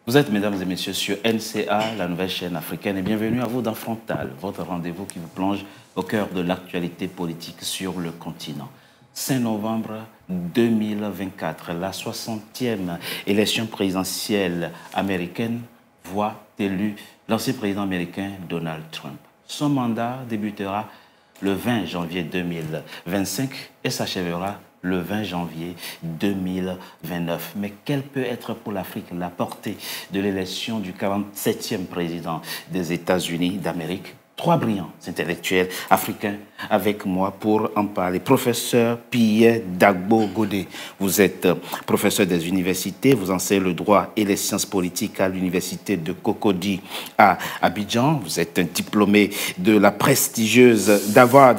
Vous êtes, mesdames et messieurs, sur NCA, la nouvelle chaîne africaine, et bienvenue à vous dans Frontal, votre rendez-vous qui vous plonge au cœur de l'actualité politique sur le continent. 5 novembre 2024, la 60e élection présidentielle américaine voit élu l'ancien président américain Donald Trump. Son mandat débutera le 20 janvier 2025 et s'achèvera le 20 janvier 2029. Mais quelle peut être pour l'Afrique la portée de l'élection du 47e président des États-Unis d'Amérique? 3 brillants intellectuels africains avec moi pour en parler. Professeur Pierre Dagbo Godé, vous êtes professeur des universités, vous enseignez le droit et les sciences politiques à l'université de Cocody à Abidjan. Vous êtes un diplômé de la prestigieuse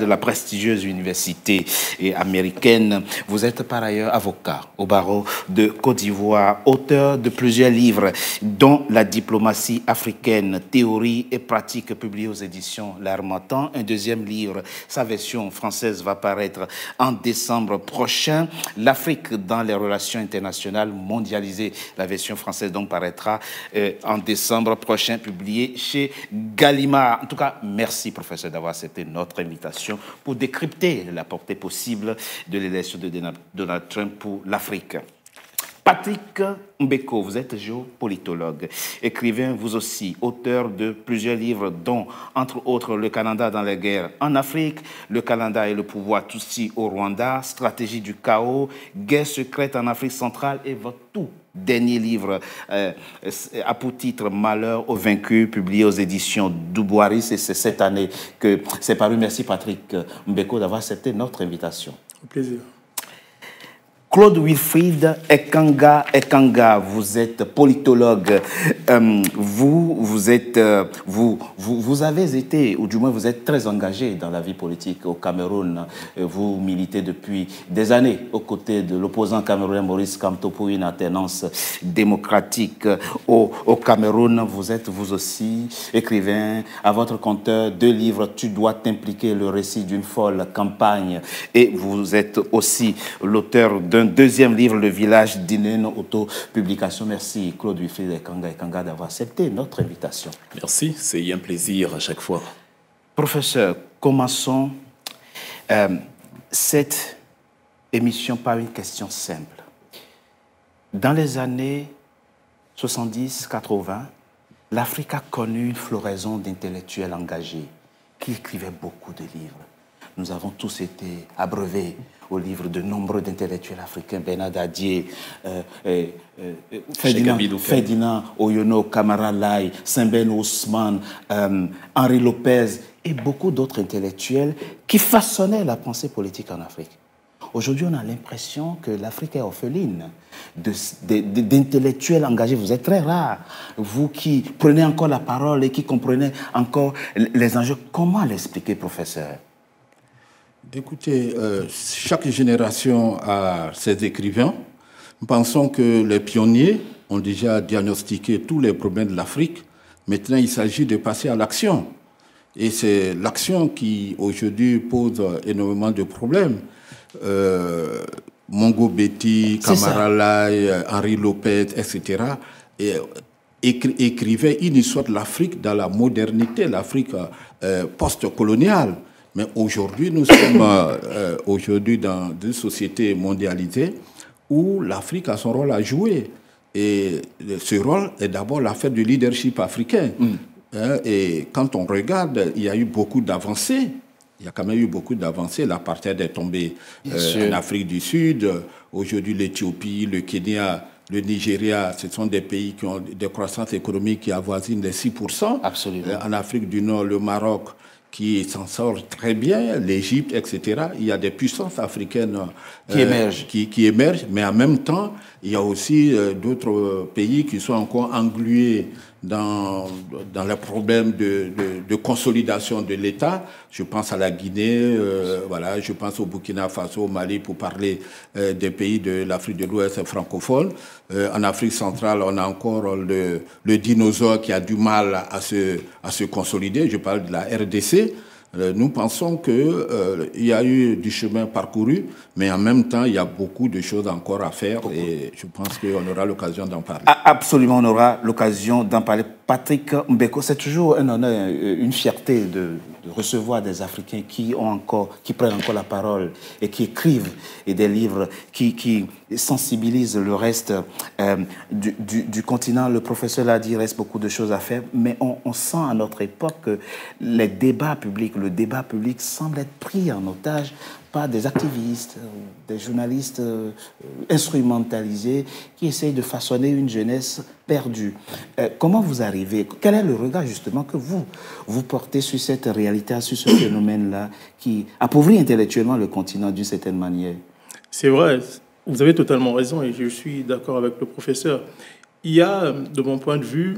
université américaine. Vous êtes par ailleurs avocat au barreau de Côte d'Ivoire, auteur de plusieurs livres, dont La diplomatie africaine, théorie et pratique, publié aux éditions L'Harmattan. Un deuxième livre, sa version française, va paraître en décembre prochain. L'Afrique dans les relations internationales mondialisées. La version française donc paraîtra en décembre prochain, publié chez Gallimard. En tout cas, merci professeur d'avoir accepté notre invitation pour décrypter la portée possible de l'élection de Donald Trump pour l'Afrique. Patrick Mbeko, vous êtes géopolitologue, écrivain vous aussi, auteur de plusieurs livres dont, entre autres, Le Canada dans les guerres en Afrique, Le Canada et le pouvoir Tutsi au Rwanda, Stratégie du chaos, Guerre secrète en Afrique centrale et votre tout dernier livre a pour titre Malheur aux vaincus, publié aux éditions Dubois-Riss, et c'est cette année que c'est paru. Merci Patrick Mbeko d'avoir accepté notre invitation. Au plaisir. Claude Wilfried Ekanga, vous êtes politologue. Vous avez été, ou du moins vous êtes très engagé dans la vie politique au Cameroun. Vous militez depuis des années aux côtés de l'opposant camerounais Maurice Kamto pour une alternance démocratique au Cameroun. Vous êtes vous aussi écrivain à votre compteur 2 livres, Tu dois t'impliquer, le récit d'une folle campagne. Et vous êtes aussi l'auteur d'un deuxième livre, Le village d'Inen, auto-publication. Merci Claude Wilfried Ekanga d'avoir accepté notre invitation. Merci, c'est un plaisir à chaque fois. Professeur, commençons cette émission par une question simple. Dans les années 70-80, l'Afrique a connu une floraison d'intellectuels engagés qui écrivaient beaucoup de livres. Nous avons tous été abreuvés au livre de nombreux intellectuels africains, Bernard Dadier, Ferdinand Oyono, Kamara Lai, Sembène Ousmane, Henri Lopez et beaucoup d'autres intellectuels qui façonnaient la pensée politique en Afrique. Aujourd'hui, on a l'impression que l'Afrique est orpheline d'intellectuels engagés. Vous êtes très rares, vous qui prenez encore la parole et qui comprenez encore les enjeux. Comment l'expliquer, professeur? Écoutez, chaque génération a ses écrivains. Nous pensons que les pionniers ont déjà diagnostiqué tous les problèmes de l'Afrique. Maintenant, il s'agit de passer à l'action. Et c'est l'action qui, aujourd'hui, pose énormément de problèmes. Mongo Betty, Kamara Lai, Henri Lopez, etc. écrivaient une histoire de l'Afrique dans la modernité, l'Afrique post-coloniale. Mais aujourd'hui, nous sommes dans une société mondialisée où l'Afrique a son rôle à jouer. Et ce rôle est d'abord l'affaire du leadership africain. Et quand on regarde, il y a eu beaucoup d'avancées. Il y a quand même eu beaucoup d'avancées. L'apartheid est tombé en Afrique du Sud. Aujourd'hui, l'Éthiopie, le Kenya, le Nigeria, ce sont des pays qui ont des croissances économiques qui avoisinent les 6%. Absolument. En Afrique du Nord, le Maroc, qui s'en sort très bien, l'Égypte, etc. Il y a des puissances africaines qui émergent, mais en même temps, il y a aussi d'autres pays qui sont encore englués dans les problèmes de consolidation de l'État. Je pense à la Guinée, voilà, je pense au Burkina Faso, au Mali, pour parler des pays de l'Afrique de l'Ouest francophone. En Afrique centrale, on a encore le dinosaure qui a du mal à se consolider. Je parle de la RDC. Nous pensons qu'il y a eu du chemin parcouru, mais en même temps, il y a beaucoup de choses encore à faire et je pense qu'on aura l'occasion d'en parler. Absolument, on aura l'occasion d'en parler. Patrick Mbeko, c'est toujours un honneur, une fierté de recevoir des Africains qui prennent encore la parole et qui écrivent des livres qui sensibilisent le reste du continent. Le professeur l'a dit, il reste beaucoup de choses à faire, mais on sent à notre époque que le débat public semble être pris en otage par des activistes, des journalistes instrumentalisés qui essayent de façonner une jeunesse perdue. Comment vous arrivez? Quel est le regard justement que vous portez sur cette réalité, sur ce phénomène-là qui appauvrit intellectuellement le continent d'une certaine manière? C'est vrai, vous avez totalement raison et je suis d'accord avec le professeur. Il y a, de mon point de vue,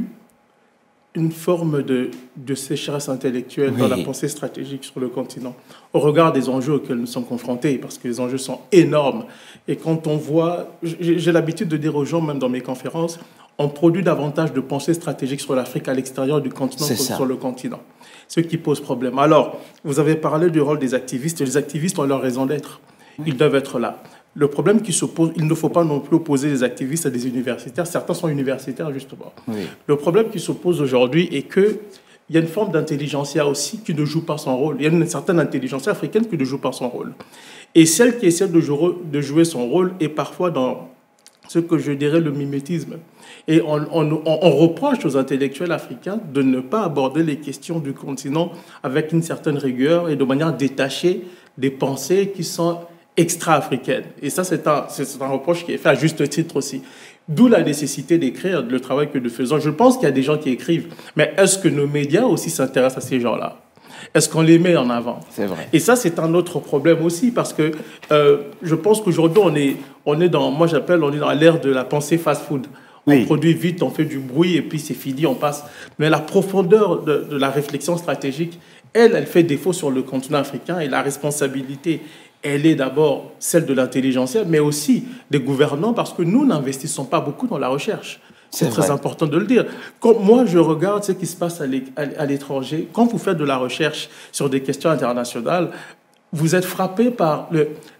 une forme de sécheresse intellectuelle dans la pensée stratégique sur le continent, au regard des enjeux auxquels nous sommes confrontés, parce que les enjeux sont énormes. Et quand on voit, j'ai l'habitude de dire aux gens, même dans mes conférences, on produit davantage de pensée stratégique sur l'Afrique à l'extérieur du continent que sur le continent. Ce qui pose problème. Alors, vous avez parlé du rôle des activistes. Les activistes ont leur raison d'être. Ils doivent être là. Le problème qui se pose, il ne faut pas non plus opposer les activistes à des universitaires. Certains sont universitaires, justement. Oui. Le problème qui se pose aujourd'hui est qu'il y a une forme d'intelligentsia aussi qui ne joue pas son rôle. Il y a une certaine intelligentsia africaine qui ne joue pas son rôle. Et celle qui essaie de jouer son rôle est parfois dans ce que je dirais le mimétisme. Et on reproche aux intellectuels africains de ne pas aborder les questions du continent avec une certaine rigueur et de manière détachée des pensées qui sont extra-africaine. Et ça, c'est un reproche qui est fait à juste titre aussi. D'où la nécessité d'écrire le travail que nous faisons. Je pense qu'il y a des gens qui écrivent, mais est-ce que nos médias aussi s'intéressent à ces gens-là? Est-ce qu'on les met en avant? C'est vrai. Et ça, c'est un autre problème aussi, parce que je pense qu'aujourd'hui, on est dans l'ère de la pensée fast-food. On produit vite, on fait du bruit, et puis c'est fini, on passe. Mais la profondeur de la réflexion stratégique, elle fait défaut sur le continent africain, et la responsabilité, elle est d'abord celle de l'intelligentsia, mais aussi des gouvernants, parce que nous n'investissons pas beaucoup dans la recherche. C'est très important de le dire. Quand moi, je regarde ce qui se passe à l'étranger, quand vous faites de la recherche sur des questions internationales, vous êtes frappé par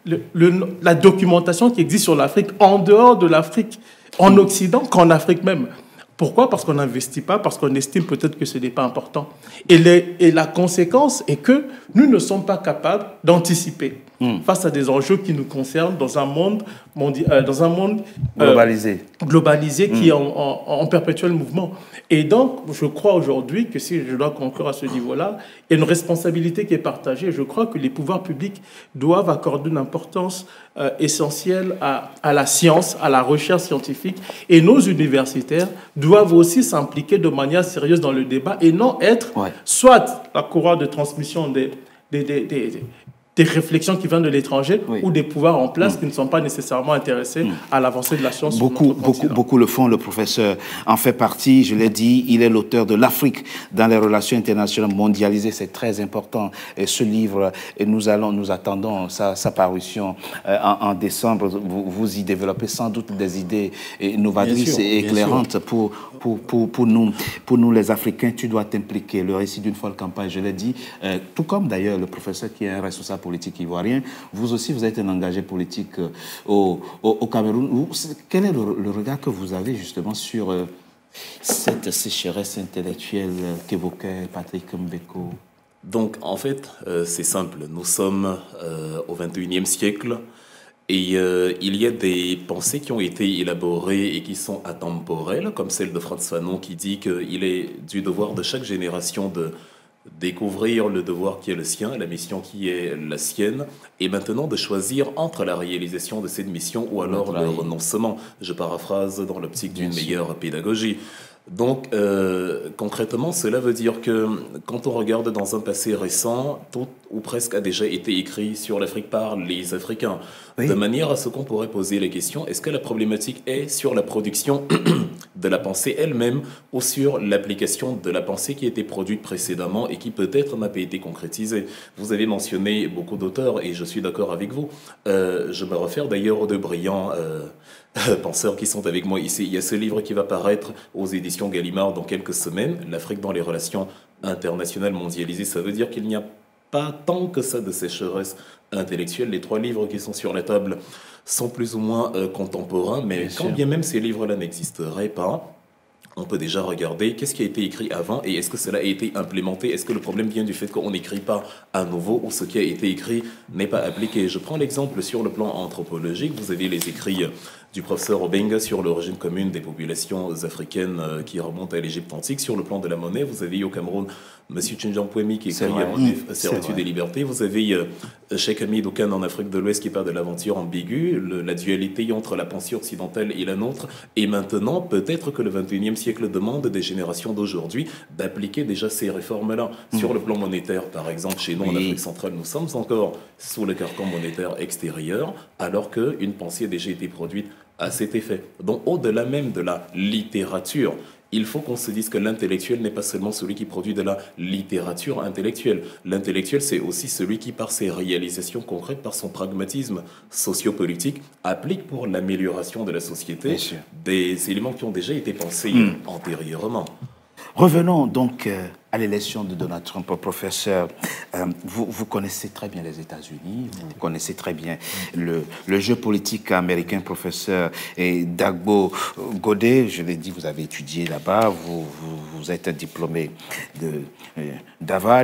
la documentation qui existe sur l'Afrique, en dehors de l'Afrique, en Occident, qu'en Afrique même. Pourquoi? Parce qu'on n'investit pas, parce qu'on estime peut-être que ce n'est pas important. Et la conséquence est que nous ne sommes pas capables d'anticiper face à des enjeux qui nous concernent dans un monde, globalisé qui est en perpétuel mouvement. Et donc, je crois aujourd'hui que si je dois conclure à ce niveau-là, il y a une responsabilité qui est partagée. Je crois que les pouvoirs publics doivent accorder une importance essentielle à la science, à la recherche scientifique. Et nos universitaires doivent aussi s'impliquer de manière sérieuse dans le débat et non être soit la courroie de transmission des réflexions qui viennent de l'étranger ou des pouvoirs en place qui ne sont pas nécessairement intéressés à l'avancée de la science. Beaucoup le font. Le professeur en fait partie. Je l'ai dit, il est l'auteur de l'Afrique dans les relations internationales mondialisées. C'est très important. Et ce livre, et nous attendons sa parution en décembre. Vous y développez sans doute des idées novatrices et éclairantes pour nous les Africains. Tu dois t'impliquer. Le récit d'une folle campagne, je l'ai dit, tout comme d'ailleurs le professeur qui est un responsable politique ivoirien. Vous aussi, vous êtes un engagé politique au Cameroun. Quel est le regard que vous avez justement sur cette sécheresse intellectuelle qu'évoquait Patrick Mbeko? Donc, en fait, c'est simple. Nous sommes au XXIe siècle et il y a des pensées qui ont été élaborées et qui sont atemporelles, comme celle de Frantz Fanon qui dit qu'il est du devoir de chaque génération de découvrir le devoir qui est le sien, la mission qui est la sienne, et maintenant de choisir entre la réalisation de cette mission ou alors le renoncement. Je paraphrase dans l'optique d'une meilleure pédagogie. Donc, concrètement, cela veut dire que quand on regarde dans un passé récent, tout ou presque a déjà été écrit sur l'Afrique par les Africains, de manière à ce qu'on pourrait poser la question, est-ce que la problématique est sur la production de la pensée elle-même ou sur l'application de la pensée qui a été produite précédemment et qui peut-être n'a pas été concrétisée? Vous avez mentionné beaucoup d'auteurs et je suis d'accord avec vous. Je me réfère d'ailleurs aux deux brillants penseurs qui sont avec moi ici. Il y a ce livre qui va paraître aux éditions Gallimard dans quelques semaines, L'Afrique dans les relations internationales mondialisées. Ça veut dire qu'il n'y a pas tant que ça de sécheresse intellectuelle. Les 3 livres qui sont sur la table sont plus ou moins contemporains, mais quand bien même ces livres-là n'existeraient pas, on peut déjà regarder qu'est-ce qui a été écrit avant et est-ce que cela a été implémenté. Est-ce que le problème vient du fait qu'on n'écrit pas à nouveau ou ce qui a été écrit n'est pas appliqué? Je prends l'exemple sur le plan anthropologique. Vous avez les écrits du professeur Obenga sur l'origine commune des populations africaines qui remontent à l'Égypte antique. Sur le plan de la monnaie, vous avez au Cameroun M. Tchinjan Pouemi qui écrit Servitude et liberté. Vous avez Cheikh Hamid Oukan en Afrique de l'Ouest qui parle de l'aventure ambiguë, la dualité entre la pensée occidentale et la nôtre. Et maintenant, peut-être que le 21e siècle demande des générations d'aujourd'hui d'appliquer déjà ces réformes-là. Sur le plan monétaire, par exemple, chez nous en Afrique centrale, nous sommes encore sous le carcan monétaire extérieur, alors qu'une pensée a déjà été produite à cet effet. Donc, au-delà même de la littérature, il faut qu'on se dise que l'intellectuel n'est pas seulement celui qui produit de la littérature intellectuelle. L'intellectuel, c'est aussi celui qui, par ses réalisations concrètes, par son pragmatisme sociopolitique, applique pour l'amélioration de la société des éléments qui ont déjà été pensés antérieurement. Revenons donc à l'élection de Donald Trump, professeur. Vous connaissez très bien les États-Unis, vous connaissez très bien le jeu politique américain, professeur. Et Dagbo Godet, je l'ai dit, vous avez étudié là-bas, vous êtes diplômé d'Harvard.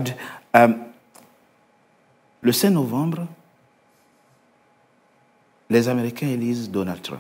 Le 5 novembre, les Américains élisent Donald Trump,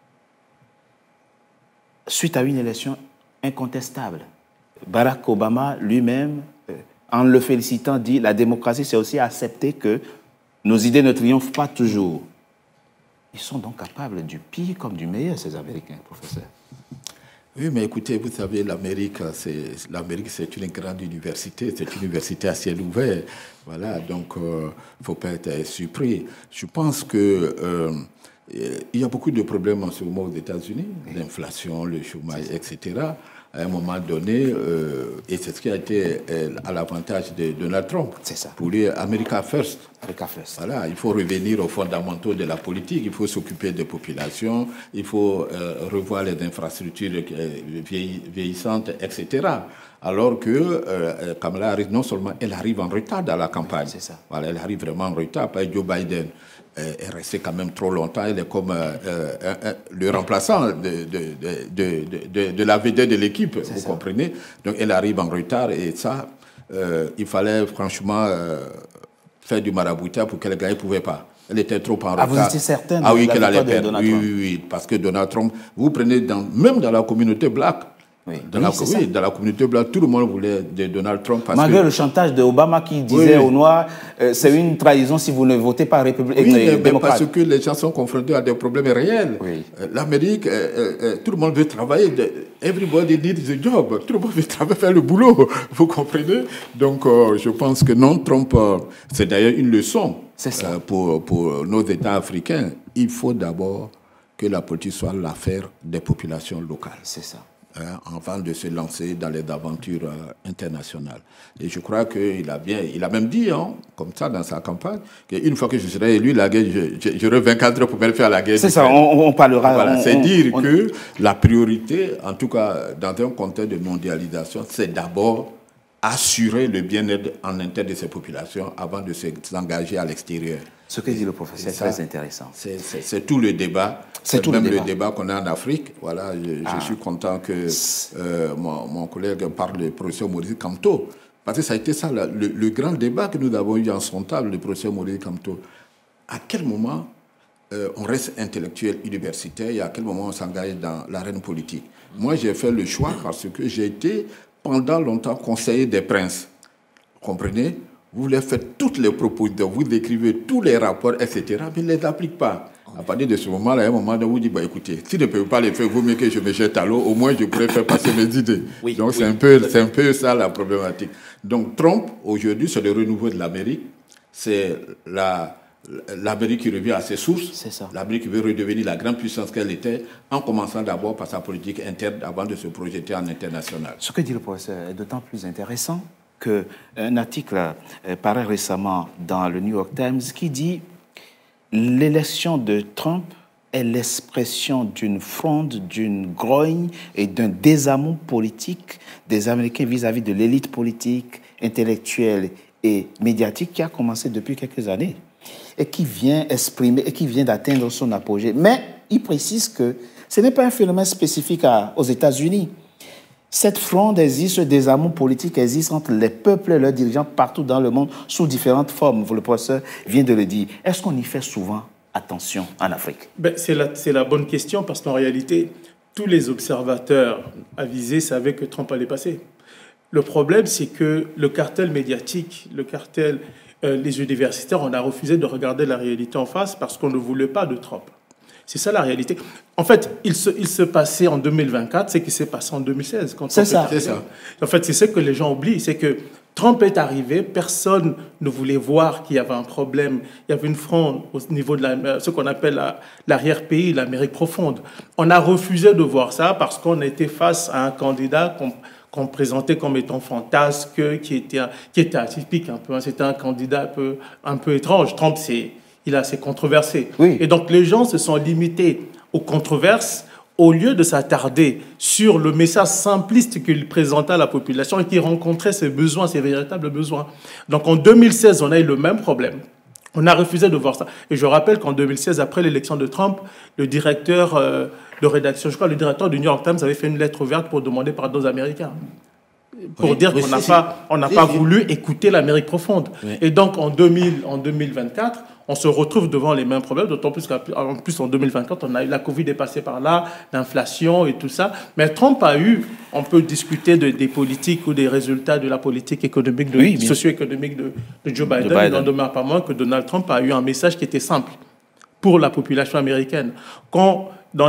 suite à une élection incontestable. Barack Obama lui-même, en le félicitant, dit « La démocratie, c'est aussi accepter que nos idées ne triomphent pas toujours. » Ils sont donc capables du pire comme du meilleur, ces Américains, professeur. Oui, mais écoutez, vous savez, l'Amérique, c'est une grande université, c'est une université à ciel ouvert. Voilà, donc il ne faut pas être surpris. Je pense que il y a beaucoup de problèmes en ce moment aux États-Unis, l'inflation, le chômage, etc. À un moment donné, et c'est ce qui a été à l'avantage de Donald Trump. C'est ça. Pour lui, America First. America First. Voilà, il faut revenir aux fondamentaux de la politique, il faut s'occuper des populations, il faut revoir les infrastructures vieillissantes, etc. Alors que Kamala Harris, non seulement elle arrive en retard dans la campagne, c'est ça. Voilà, elle arrive vraiment en retard, pas Joe Biden. Est resté quand même trop longtemps. Elle est comme le remplaçant de la vedette de l'équipe, vous comprenez. Donc elle arrive en retard et ça, il fallait franchement faire du maraboutage pour qu'elle gagne. Elle ne pouvait pas. Elle était trop en retard. Vous étiez certain de oui, qu'elle allait perdre. Donald Trump. Oui, parce que Donald Trump, vous prenez même dans la communauté black. Oui. Dans la communauté blanche, tout le monde voulait de Donald Trump. Malgré le chantage de Obama qui disait aux Noirs, c'est une trahison si vous ne votez pas républicain. Mais parce que les gens sont confrontés à des problèmes réels. Oui. L'Amérique, tout le monde veut travailler. Everybody needs a job. Tout le monde veut travailler, faire le boulot. Vous comprenez? Donc, je pense que non, Trump, c'est d'ailleurs une leçon pour nos États africains. Il faut d'abord que la politique soit l'affaire des populations locales. C'est ça. Avant de se lancer dans les aventures internationales. Et je crois qu'il a même dit, comme ça, dans sa campagne, qu'une fois que je serai élu, la guerre, j'aurai 24 heures pour me faire la guerre. C'est ça, on parlera. Voilà, c'est dire que la priorité, en tout cas dans un contexte de mondialisation, c'est d'abord assurer le bien-être en interne de ces populations avant de s'engager à l'extérieur. Ce que dit le professeur est très intéressant. C'est tout le débat. C'est même le débat qu'on a en Afrique. Voilà, je suis content que mon collègue parle du professeur Maurice Kamto. Parce que ça a été ça, le grand débat que nous avons eu en son table, le professeur Maurice Kamto. À quel moment on reste intellectuel universitaire et à quel moment on s'engage dans l'arène politique? Moi, j'ai fait le choix parce que j'ai été pendant longtemps conseiller des princes. Vous comprenez? Vous leur faites toutes les propositions, vous décrivez tous les rapports, etc., mais ils ne les appliquent pas. À partir de ce moment-là, à un moment, on vous dit, écoutez, si je ne peux pas les faire, vaut mieux que je me jette à l'eau, au moins je pourrais faire passer mes idées. Donc c'est un peu ça la problématique. Donc Trump, aujourd'hui, c'est le renouveau de l'Amérique. C'est l'Amérique qui revient à ses sources. L'Amérique qui veut redevenir la grande puissance qu'elle était, en commençant d'abord par sa politique interne avant de se projeter en international. Ce que dit le professeur est d'autant plus intéressant qu'un article paraît récemment dans le New York Times qui dit « L'élection de Trump est l'expression d'une fronde, d'une grogne et d'un désamour politique des Américains vis-à-vis de l'élite politique, intellectuelle et médiatique qui a commencé depuis quelques années et qui vient exprimer et qui vient d'atteindre son apogée. Mais il précise que ce n'est pas un phénomène spécifique aux États-Unis. Cette fronde existe, ce désamour politique existe entre les peuples et leurs dirigeants partout dans le monde sous différentes formes. Le professeur vient de le dire. Est-ce qu'on y fait souvent attention en Afrique? C'est la bonne question parce qu'en réalité, tous les observateurs avisés savaient que Trump allait passer. Le problème, c'est que le cartel médiatique, les universitaires, on a refusé de regarder la réalité en face parce qu'on ne voulait pas de Trump. C'est ça la réalité. En fait, il se passait en 2024, c'est ce qui s'est passé en 2016. C'est ça. En fait, c'est ce que les gens oublient, c'est que Trump est arrivé, personne ne voulait voir qu'il y avait un problème. Il y avait une fronde au niveau de ce qu'on appelle l'arrière-pays, l'Amérique profonde. On a refusé de voir ça parce qu'on était face à un candidat qu'on présentait comme étant fantasque, qui était atypique un peu. C'était un candidat un peu étrange. Trump, il a assez controversé. Oui. Et donc, les gens se sont limités aux controverses au lieu de s'attarder sur le message simpliste qu'il présentait à la population et qui rencontrait ses besoins, ses véritables besoins. Donc, en 2016, on a eu le même problème. On a refusé de voir ça. Et je rappelle qu'en 2016, après l'élection de Trump, le directeur de rédaction, je crois le directeur du New York Times avait fait une lettre ouverte pour demander pardon aux Américains. Pour dire qu'on n'a pas voulu écouter l'Amérique profonde. Oui. Et donc, en 2024, on se retrouve devant les mêmes problèmes, d'autant plus qu'en plus en 2024, on a eu la Covid est passée par là, l'inflation et tout ça. Mais Trump on peut discuter des politiques ou des résultats de la politique économique, socio-économique de Joe Biden. Il n'en demeure pas moins que Donald Trump a eu un message qui était simple pour la population américaine. Quand dans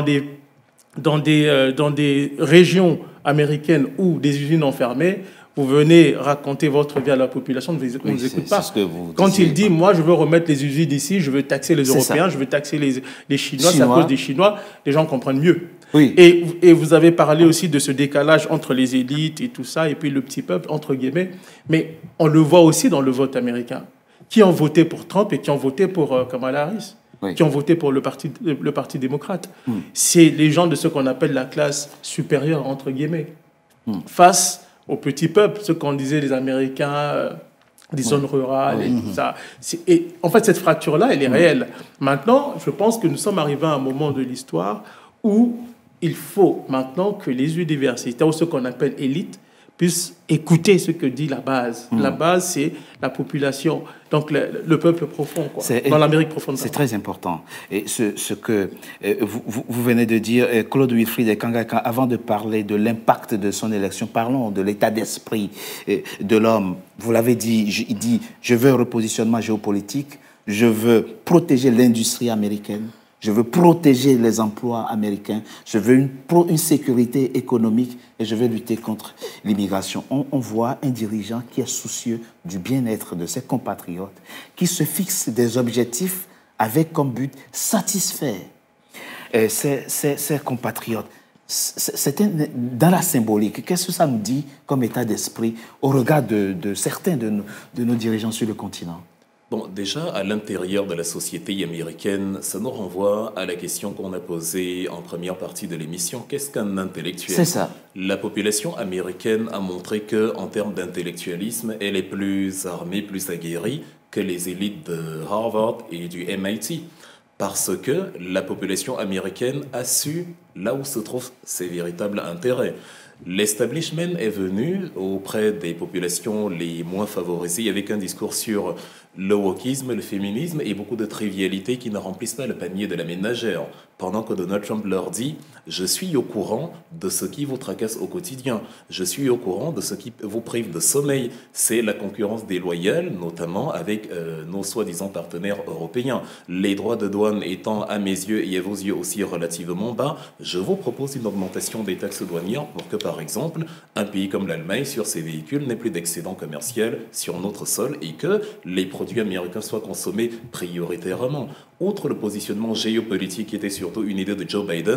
des régions américaines où des usines ont fermé, vous venez raconter votre vie à la population, ne vous écoute pas. Quand il dit, moi, je veux remettre les usines ici, je veux taxer les Européens, je veux taxer les Chinois, c'est à cause des Chinois, les gens comprennent mieux. Oui. Et vous avez parlé aussi de ce décalage entre les élites et tout ça, et puis le petit peuple, entre guillemets. Mais on le voit aussi dans le vote américain. Qui ont voté pour Trump et qui ont voté pour Kamala Harris, qui ont voté pour le Parti démocrate. C'est les gens de ce qu'on appelle la classe supérieure, entre guillemets, face au petit peuple, ce qu'on disait les Américains, des zones rurales et tout ça. Et en fait, cette fracture-là, elle est réelle. Maintenant, je pense que nous sommes arrivés à un moment de l'histoire où il faut maintenant que les universitaires, ou ce qu'on appelle élites, puissent écouter ce que dit la base. La base, c'est la population, donc le peuple profond, dans l'Amérique profonde. C'est très important. Et ce que vous venez de dire, Claude Wilfrid Ekanga, avant de parler de l'impact de son élection, parlons de l'état d'esprit de l'homme. Vous l'avez dit, il dit, je veux un repositionnement géopolitique, je veux protéger l'industrie américaine, je veux protéger les emplois américains, je veux une sécurité économique et je veux lutter contre l'immigration. On voit un dirigeant qui est soucieux du bien-être de ses compatriotes, qui se fixe des objectifs avec comme but satisfaire ses compatriotes. Dans la symbolique, qu'est-ce que ça nous dit comme état d'esprit au regard de certains de nos dirigeants sur le continent? Bon, déjà, à l'intérieur de la société américaine, ça nous renvoie à la question qu'on a posée en première partie de l'émission. Qu'est-ce qu'un intellectuel? C'est ça. La population américaine a montré qu'en termes d'intellectualisme, elle est plus armée, plus aguerrie que les élites de Harvard et du MIT. Parce que la population américaine a su là où se trouvent ses véritables intérêts. L'establishment est venu auprès des populations les moins favorisées avec un discours sur le wokisme, le féminisme et beaucoup de trivialités qui ne remplissent pas le panier de la ménagère. Pendant que Donald Trump leur dit « Je suis au courant de ce qui vous tracasse au quotidien. Je suis au courant de ce qui vous prive de sommeil. C'est la concurrence déloyale, notamment avec nos soi-disant partenaires européens. Les droits de douane étant à mes yeux et à vos yeux aussi relativement bas, je vous propose une augmentation des taxes douanières pour que, par exemple, un pays comme l'Allemagne, sur ses véhicules, n'ait plus d'excédent commercial sur notre sol et que les produits américains soient consommés prioritairement. » Outre le positionnement géopolitique qui était surtout une idée de Joe Biden,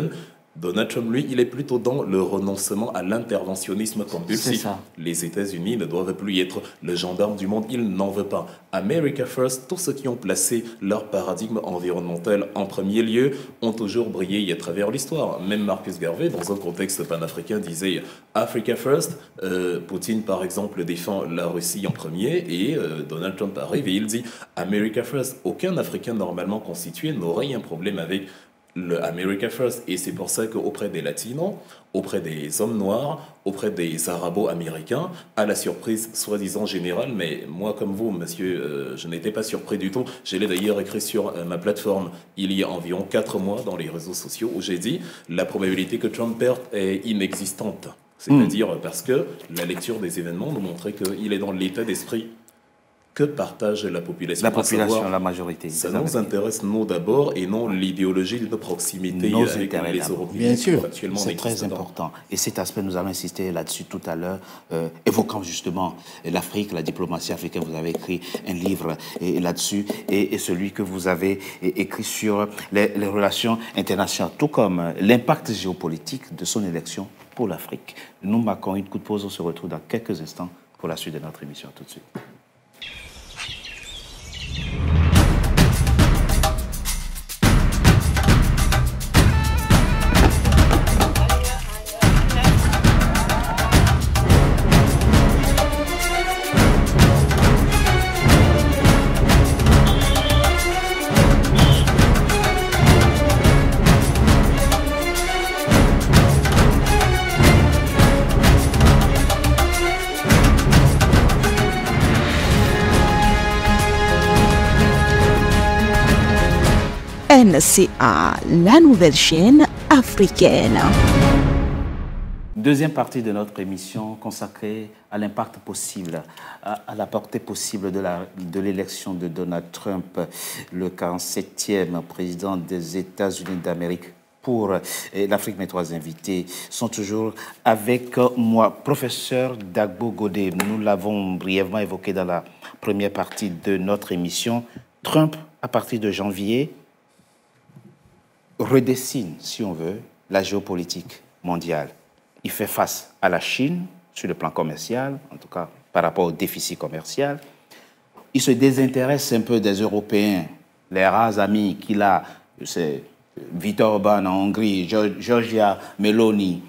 Donald Trump, lui, il est plutôt dans le renoncement à l'interventionnisme C'est compulsif. ça. Les États-Unis ne doivent plus être le gendarme du monde, il n'en veut pas. America First, tous ceux qui ont placé leur paradigme environnemental en premier lieu ont toujours brillé à travers l'histoire. Même Marcus Garvey, dans un contexte panafricain, disait Africa First. Poutine, par exemple, défend la Russie en premier et Donald Trump arrive et il dit America First. Aucun Africain normalement constitué n'aurait un problème avec le America First. Et c'est pour ça qu'auprès des Latinos, auprès des hommes noirs, auprès des Arabo-Américains, à la surprise soi-disant générale, mais moi comme vous, monsieur, je n'étais pas surpris du tout. Je l'ai d'ailleurs écrit sur ma plateforme il y a environ 4 mois dans les réseaux sociaux où j'ai dit la probabilité que Trump perde est inexistante. C'est-à-dire parce que la lecture des événements nous montrait qu'il est dans l'état d'esprit que partage la population. La population, savoir, la majorité. Ça nous intéresse, nous d'abord, et non l'idéologie de notre proximité Nos avec intérêts les d'abord. Européens. Bien sûr. Actuellement, C'est très important. Et cet aspect, nous avons insisté là-dessus tout à l'heure, évoquant justement l'Afrique, la diplomatie africaine. Vous avez écrit un livre là-dessus, et celui que vous avez écrit sur les relations internationales, tout comme l'impact géopolitique de son élection pour l'Afrique. Nous marquons une coup de pause, on se retrouve dans quelques instants pour la suite de notre émission. Tout de suite. NCA, la nouvelle chaîne africaine. Deuxième partie de notre émission consacrée à l'impact possible, à la portée possible de l'élection de Donald Trump, le 47e président des États-Unis d'Amérique. Pour l'Afrique, mes trois invités sont toujours avec moi. Professeur Dagbo Godé, nous l'avons brièvement évoqué dans la première partie de notre émission. Trump, à partir de janvier, redessine, si on veut, la géopolitique mondiale. Il fait face à la Chine sur le plan commercial, en tout cas par rapport au déficit commercial. Il se désintéresse un peu des Européens, les rares amis qu'il a, c'est Viktor Orban en Hongrie, Giorgia Meloni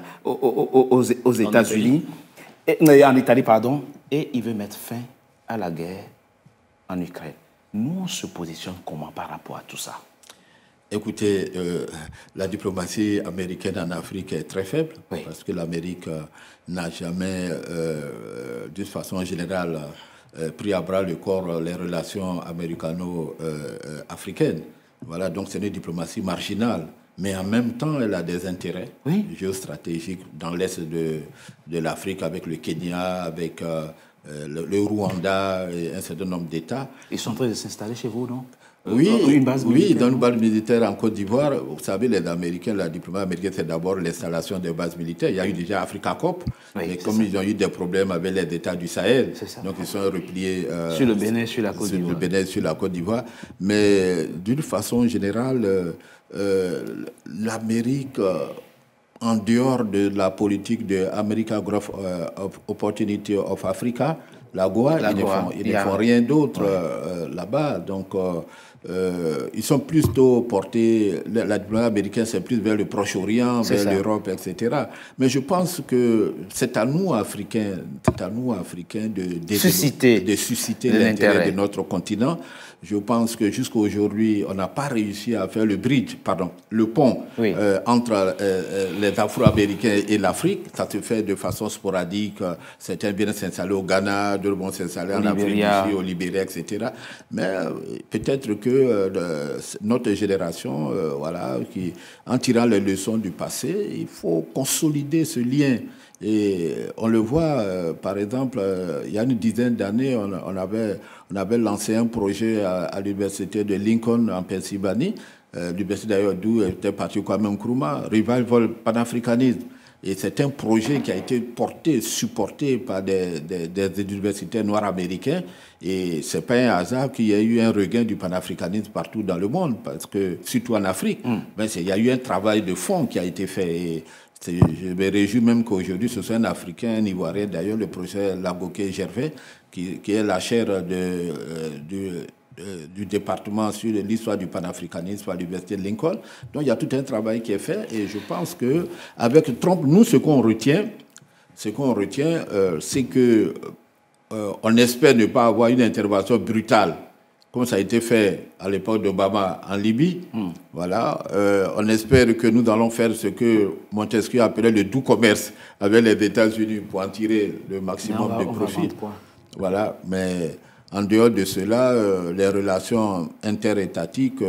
aux États-Unis, en Italie, pardon, et il veut mettre fin à la guerre en Ukraine. Nous, on se positionne comment par rapport à tout ça? Écoutez, la diplomatie américaine en Afrique est très faible, oui, parce que l'Amérique n'a jamais, d'une façon générale, pris à bras le corps les relations américano-africaines. Voilà, donc c'est une diplomatie marginale, mais en même temps, elle a des intérêts géostratégiques dans l'est de l'Afrique, avec le Kenya, avec le Rwanda et un certain nombre d'États. Ils sont en train de s'installer chez vous, non? Oui, dans une base militaire en Côte d'Ivoire. Vous savez, les Américains, la diplomatie américaine, c'est d'abord l'installation des bases militaires. Il y a eu déjà Africa Corp, mais comme ils ont eu des problèmes avec les États du Sahel, donc ils sont repliés sur le Bénin, sur la Côte d'Ivoire. Sur le Bénin, sur la Côte d'Ivoire. Mais d'une façon générale, l'Amérique, en dehors de la politique de America Growth Opportunity of Africa, la GOA, ils ne font rien d'autre là-bas. Donc, ils sont plutôt portés, la diplomatie américaine, c'est plus vers le Proche-Orient, vers l'Europe, etc. Mais je pense que c'est à nous, Africains, de susciter l'intérêt de notre continent. Je pense que jusqu'à aujourd'hui, on n'a pas réussi à faire le pont entre les Afro-Américains et l'Afrique. Ça se fait de façon sporadique. Certains viennent s'installer au Ghana, d'autres vont s'installer en Afrique du Sud, au Libéria, etc. Mais peut-être que notre génération, en tirant les leçons du passé, il faut consolider ce lien. Et on le voit, par exemple, il y a une dizaine d'années, on avait lancé un projet à l'université de Lincoln en Pennsylvanie, l'université d'ailleurs d'où était parti Kwame Nkrumah, Revival Panafricanisme. Et c'est un projet qui a été supporté par des universitaires noirs américains. Et ce n'est pas un hasard qu'il y ait eu un regain du panafricanisme partout dans le monde, parce que, surtout en Afrique, il y a eu un travail de fond qui a été fait. Et je me réjouis même qu'aujourd'hui, ce soit un Africain, un Ivoirien, d'ailleurs, le professeur Lagoké Gervais, qui est la chaire du département sur l'histoire du panafricanisme à l'université de Lincoln. Donc il y a tout un travail qui est fait et je pense qu'avec Trump, nous, ce qu'on retient, c'est que on espère ne pas avoir une intervention brutale, comme ça a été fait à l'époque d'Obama en Libye. Voilà. On espère que nous allons faire ce que Montesquieu appelait le doux commerce avec les États-Unis pour en tirer le maximum de profit. Voilà. Mais en dehors de cela, les relations interétatiques,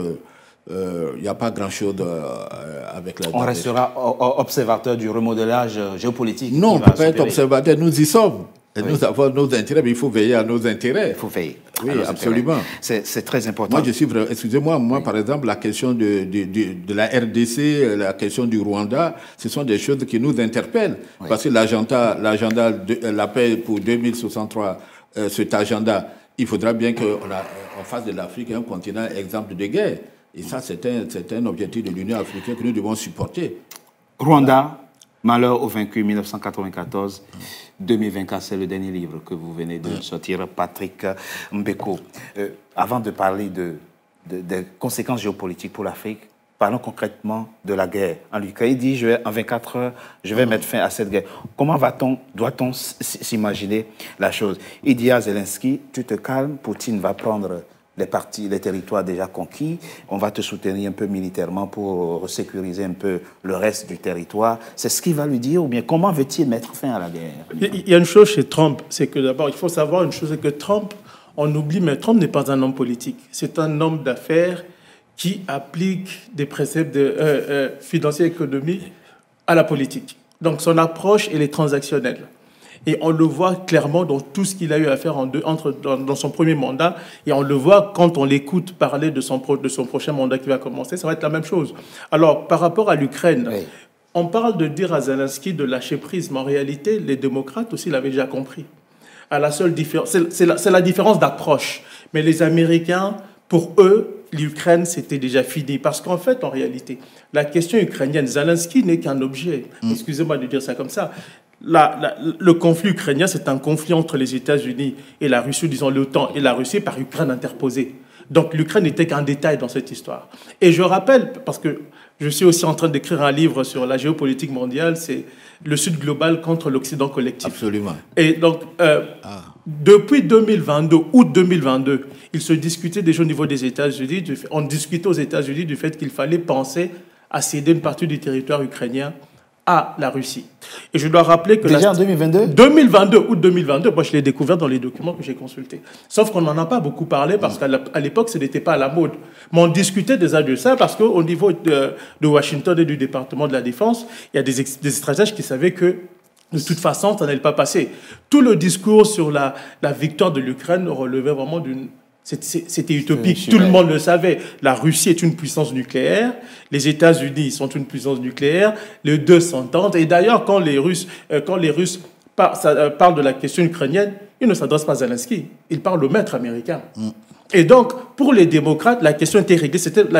il n'y a pas grand-chose avec la... On restera observateur du remodelage géopolitique. Non, on ne peut pas être observateur, nous y sommes. Et nous avons nos intérêts, mais il faut veiller à nos intérêts. Il faut veiller. Oui, absolument. C'est très important. Moi, excusez-moi, par exemple, la question de la RDC, la question du Rwanda, ce sont des choses qui nous interpellent. Oui. Parce que l'agenda de la paix pour 2063, cet agenda, il faudra bien qu'on fasse de l'Afrique un continent exemple de guerre. Et ça, c'est un objectif de l'Union africaine que nous devons supporter. Rwanda, Malheur aux vaincus, 1994. 2024, c'est le dernier livre que vous venez de sortir, Patrick Mbeko. Avant de parler des conséquences géopolitiques pour l'Afrique, parlons concrètement de la guerre en Ukraine. Il dit, en 24 heures, je vais mettre fin à cette guerre. Comment doit-on s'imaginer la chose? Il dit à Zelensky, tu te calmes, Poutine va prendre les territoires déjà conquis, on va te soutenir un peu militairement pour sécuriser un peu le reste du territoire. C'est ce qu'il va lui dire, ou bien comment veut-il mettre fin à la guerre? Il y a une chose chez Trump, c'est que d'abord, il faut savoir une chose, c'est que Trump, on oublie, mais Trump n'est pas un homme politique. C'est un homme d'affaires qui applique des préceptes financiers et économiques à la politique. Donc son approche, elle est transactionnelle. Et on le voit clairement dans tout ce qu'il a eu à faire dans son premier mandat. Et on le voit quand on l'écoute parler de son prochain mandat qui va commencer. Ça va être la même chose. Alors, par rapport à l'Ukraine, oui, on parle de dire à Zelensky de lâcher prise. Mais en réalité, les démocrates aussi l'avaient déjà compris. À la seule différence, c'est la différence d'approche. Mais les Américains, pour eux, l'Ukraine, c'était déjà fini. Parce qu'en fait, en réalité, la question ukrainienne, Zelensky n'est qu'un objet. Excusez-moi de dire ça comme ça. Le conflit ukrainien, c'est un conflit entre les États-Unis et la Russie, disons l'OTAN et la Russie, par Ukraine interposée. Donc l'Ukraine n'était qu'un détail dans cette histoire. Et je rappelle, parce que je suis aussi en train d'écrire un livre sur la géopolitique mondiale, c'est le Sud global contre l'Occident collectif. Absolument. Et donc, depuis 2022, août 2022, il se discutait déjà au niveau des États-Unis, on discutait aux États-Unis du fait qu'il fallait penser à céder une partie du territoire ukrainien à la Russie. Et je dois rappeler que... Déjà en 2022 2022, août 2022, moi je l'ai découvert dans les documents que j'ai consultés. Sauf qu'on n'en a pas beaucoup parlé parce qu'à l'époque, ce n'était pas à la mode. Mais on discutait déjà de ça parce qu'au niveau de Washington et du département de la Défense, il y a des stratèges qui savaient que de toute façon, ça n'allait pas passer. Tout le discours sur la victoire de l'Ukraine relevait vraiment d'une... C'était utopique, tout le monde le savait. La Russie est une puissance nucléaire, les États-Unis sont une puissance nucléaire, les deux s'entendent. Et d'ailleurs, quand les Russes parlent de la question ukrainienne, ils ne s'adressent pas à Zelensky, ils parlent au maître américain. Et donc, pour les démocrates, la question était réglée.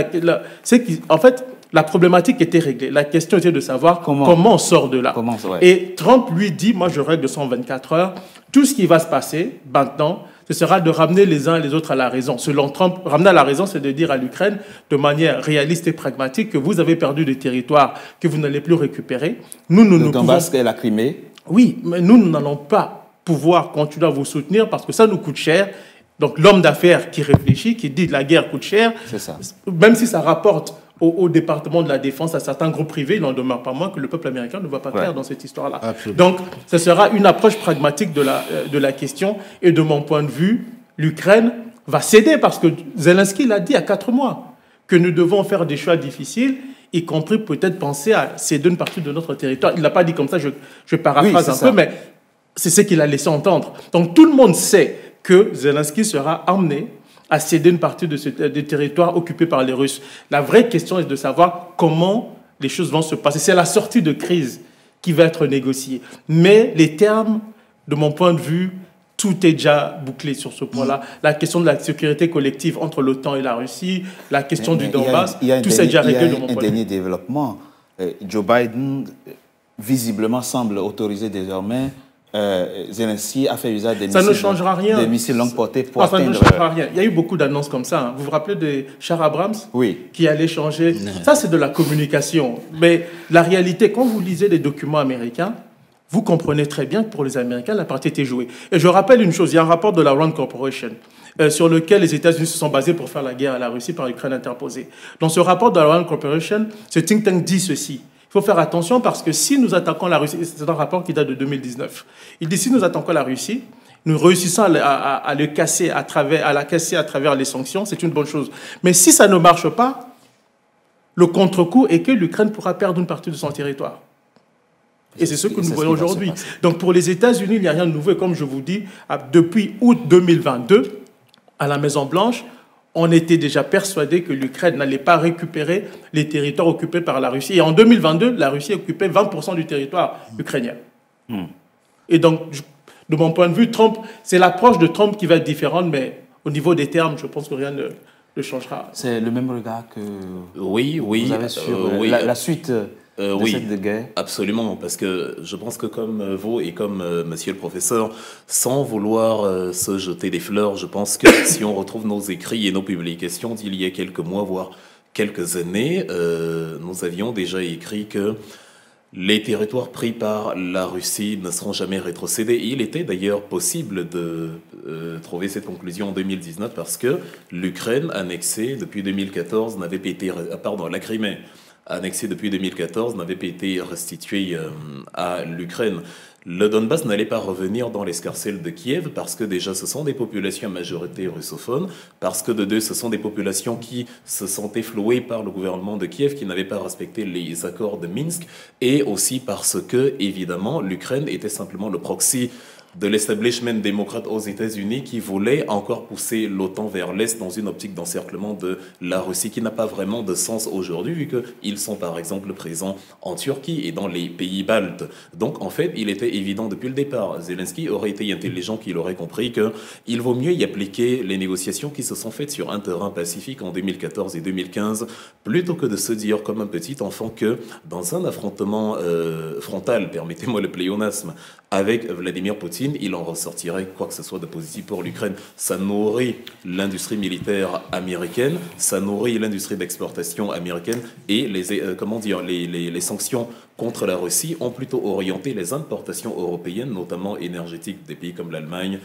En fait, la problématique était réglée. La question était de savoir comment on sort de là. Et Trump lui dit, moi je règle ça en 24 heures, tout ce qui va se passer maintenant, ce sera de ramener les uns et les autres à la raison. Selon Trump, ramener à la raison, c'est de dire à l'Ukraine, de manière réaliste et pragmatique, que vous avez perdu des territoires que vous n'allez plus récupérer. Le Donbass et la Crimée. Oui, mais nous n'allons pas pouvoir continuer à vous soutenir parce que ça nous coûte cher. Donc l'homme d'affaires qui réfléchit, qui dit que la guerre coûte cher, ça. Même si ça rapporte au département de la défense à certains groupes privés, il n'en demeure pas moins que le peuple américain ne va pas faire dans cette histoire-là. Donc, ce sera une approche pragmatique de la question. Et de mon point de vue, l'Ukraine va céder parce que Zelensky l'a dit à 4 mois que nous devons faire des choix difficiles, y compris peut-être penser à céder une partie de notre territoire. Il ne l'a pas dit comme ça, je paraphrase peu, mais c'est ce qu'il a laissé entendre. Donc, tout le monde sait que Zelensky sera amené à céder une partie des territoires occupés par les Russes. La vraie question est de savoir comment les choses vont se passer. C'est la sortie de crise qui va être négocié. Mais les termes, de mon point de vue, tout est déjà bouclé sur ce point-là. La question de la sécurité collective entre l'OTAN et la Russie, la question du Donbass, tout ça est déjà réglé de mon point de vue. Il y a un dernier développement. Joe Biden, visiblement, semble autoriser désormais Zelensky a fait usage des missiles, ne changera rien. Des missiles longue portée pour ça ne changera rien. Il y a eu beaucoup d'annonces comme ça. Hein. Vous vous rappelez des chars Abrams qui allaient changer? Ça, c'est de la communication. Mais la réalité, quand vous lisez les documents américains, vous comprenez très bien que pour les Américains, la partie était jouée. Et je rappelle une chose, il y a un rapport de la Rand Corporation sur lequel les États-Unis se sont basés pour faire la guerre à la Russie par l'Ukraine interposée. Dans ce rapport de la Rand Corporation, ce think tank dit ceci. Il faut faire attention parce que si nous attaquons la Russie, c'est un rapport qui date de 2019, il dit si nous attaquons la Russie, nous réussissons à la casser à travers les sanctions, c'est une bonne chose. Mais si ça ne marche pas, le contre-coup est que l'Ukraine pourra perdre une partie de son territoire. Et c'est ce que nous voyons aujourd'hui. Donc pour les États-Unis, il n'y a rien de nouveau. Et comme je vous dis, depuis août 2022, à la Maison-Blanche, on était déjà persuadé que l'Ukraine n'allait pas récupérer les territoires occupés par la Russie. Et en 2022, la Russie occupait 20% du territoire ukrainien. Et donc, de mon point de vue, Trump, c'est l'approche de Trump qui va être différente, mais au niveau des termes, je pense que rien ne changera. C'est le même regard que vous avez sur la suite de cette guerre. Absolument, parce que je pense que comme vous et comme monsieur le professeur, sans vouloir se jeter des fleurs, je pense que si on retrouve nos écrits et nos publications d'il y a quelques mois, voire quelques années, nous avions déjà écrit que les territoires pris par la Russie ne seront jamais rétrocédés. Et il était d'ailleurs possible de trouver cette conclusion en 2019 parce que l'Ukraine annexée depuis 2014 n'avait pas été... Pardon, la Crimée annexée depuis 2014 n'avait pas été restituée à l'Ukraine. Le Donbass n'allait pas revenir dans l'escarcelle de Kiev parce que déjà ce sont des populations à majorité russophone, parce que de deux ce sont des populations qui se sentaient flouées par le gouvernement de Kiev qui n'avait pas respecté les accords de Minsk, et aussi parce que évidemment l'Ukraine était simplement le proxy de l'establishment démocrate aux États-Unis qui voulait encore pousser l'OTAN vers l'Est dans une optique d'encerclement de la Russie qui n'a pas vraiment de sens aujourd'hui vu qu'ils sont par exemple présents en Turquie et dans les pays baltes. Donc en fait, il était évident depuis le départ, Zelensky aurait été intelligent qu'il aurait compris qu'il vaut mieux y appliquer les négociations qui se sont faites sur un terrain pacifique en 2014 et 2015 plutôt que de se dire comme un petit enfant que dans un affrontement frontal, permettez-moi le pléonasme, avec Vladimir Poutine, il en ressortirait quoi que ce soit de positif pour l'Ukraine. Ça nourrit l'industrie militaire américaine, ça nourrit l'industrie d'exportation américaine et les sanctions contre la Russie ont plutôt orienté les importations européennes, notamment énergétiques des pays comme l'Allemagne,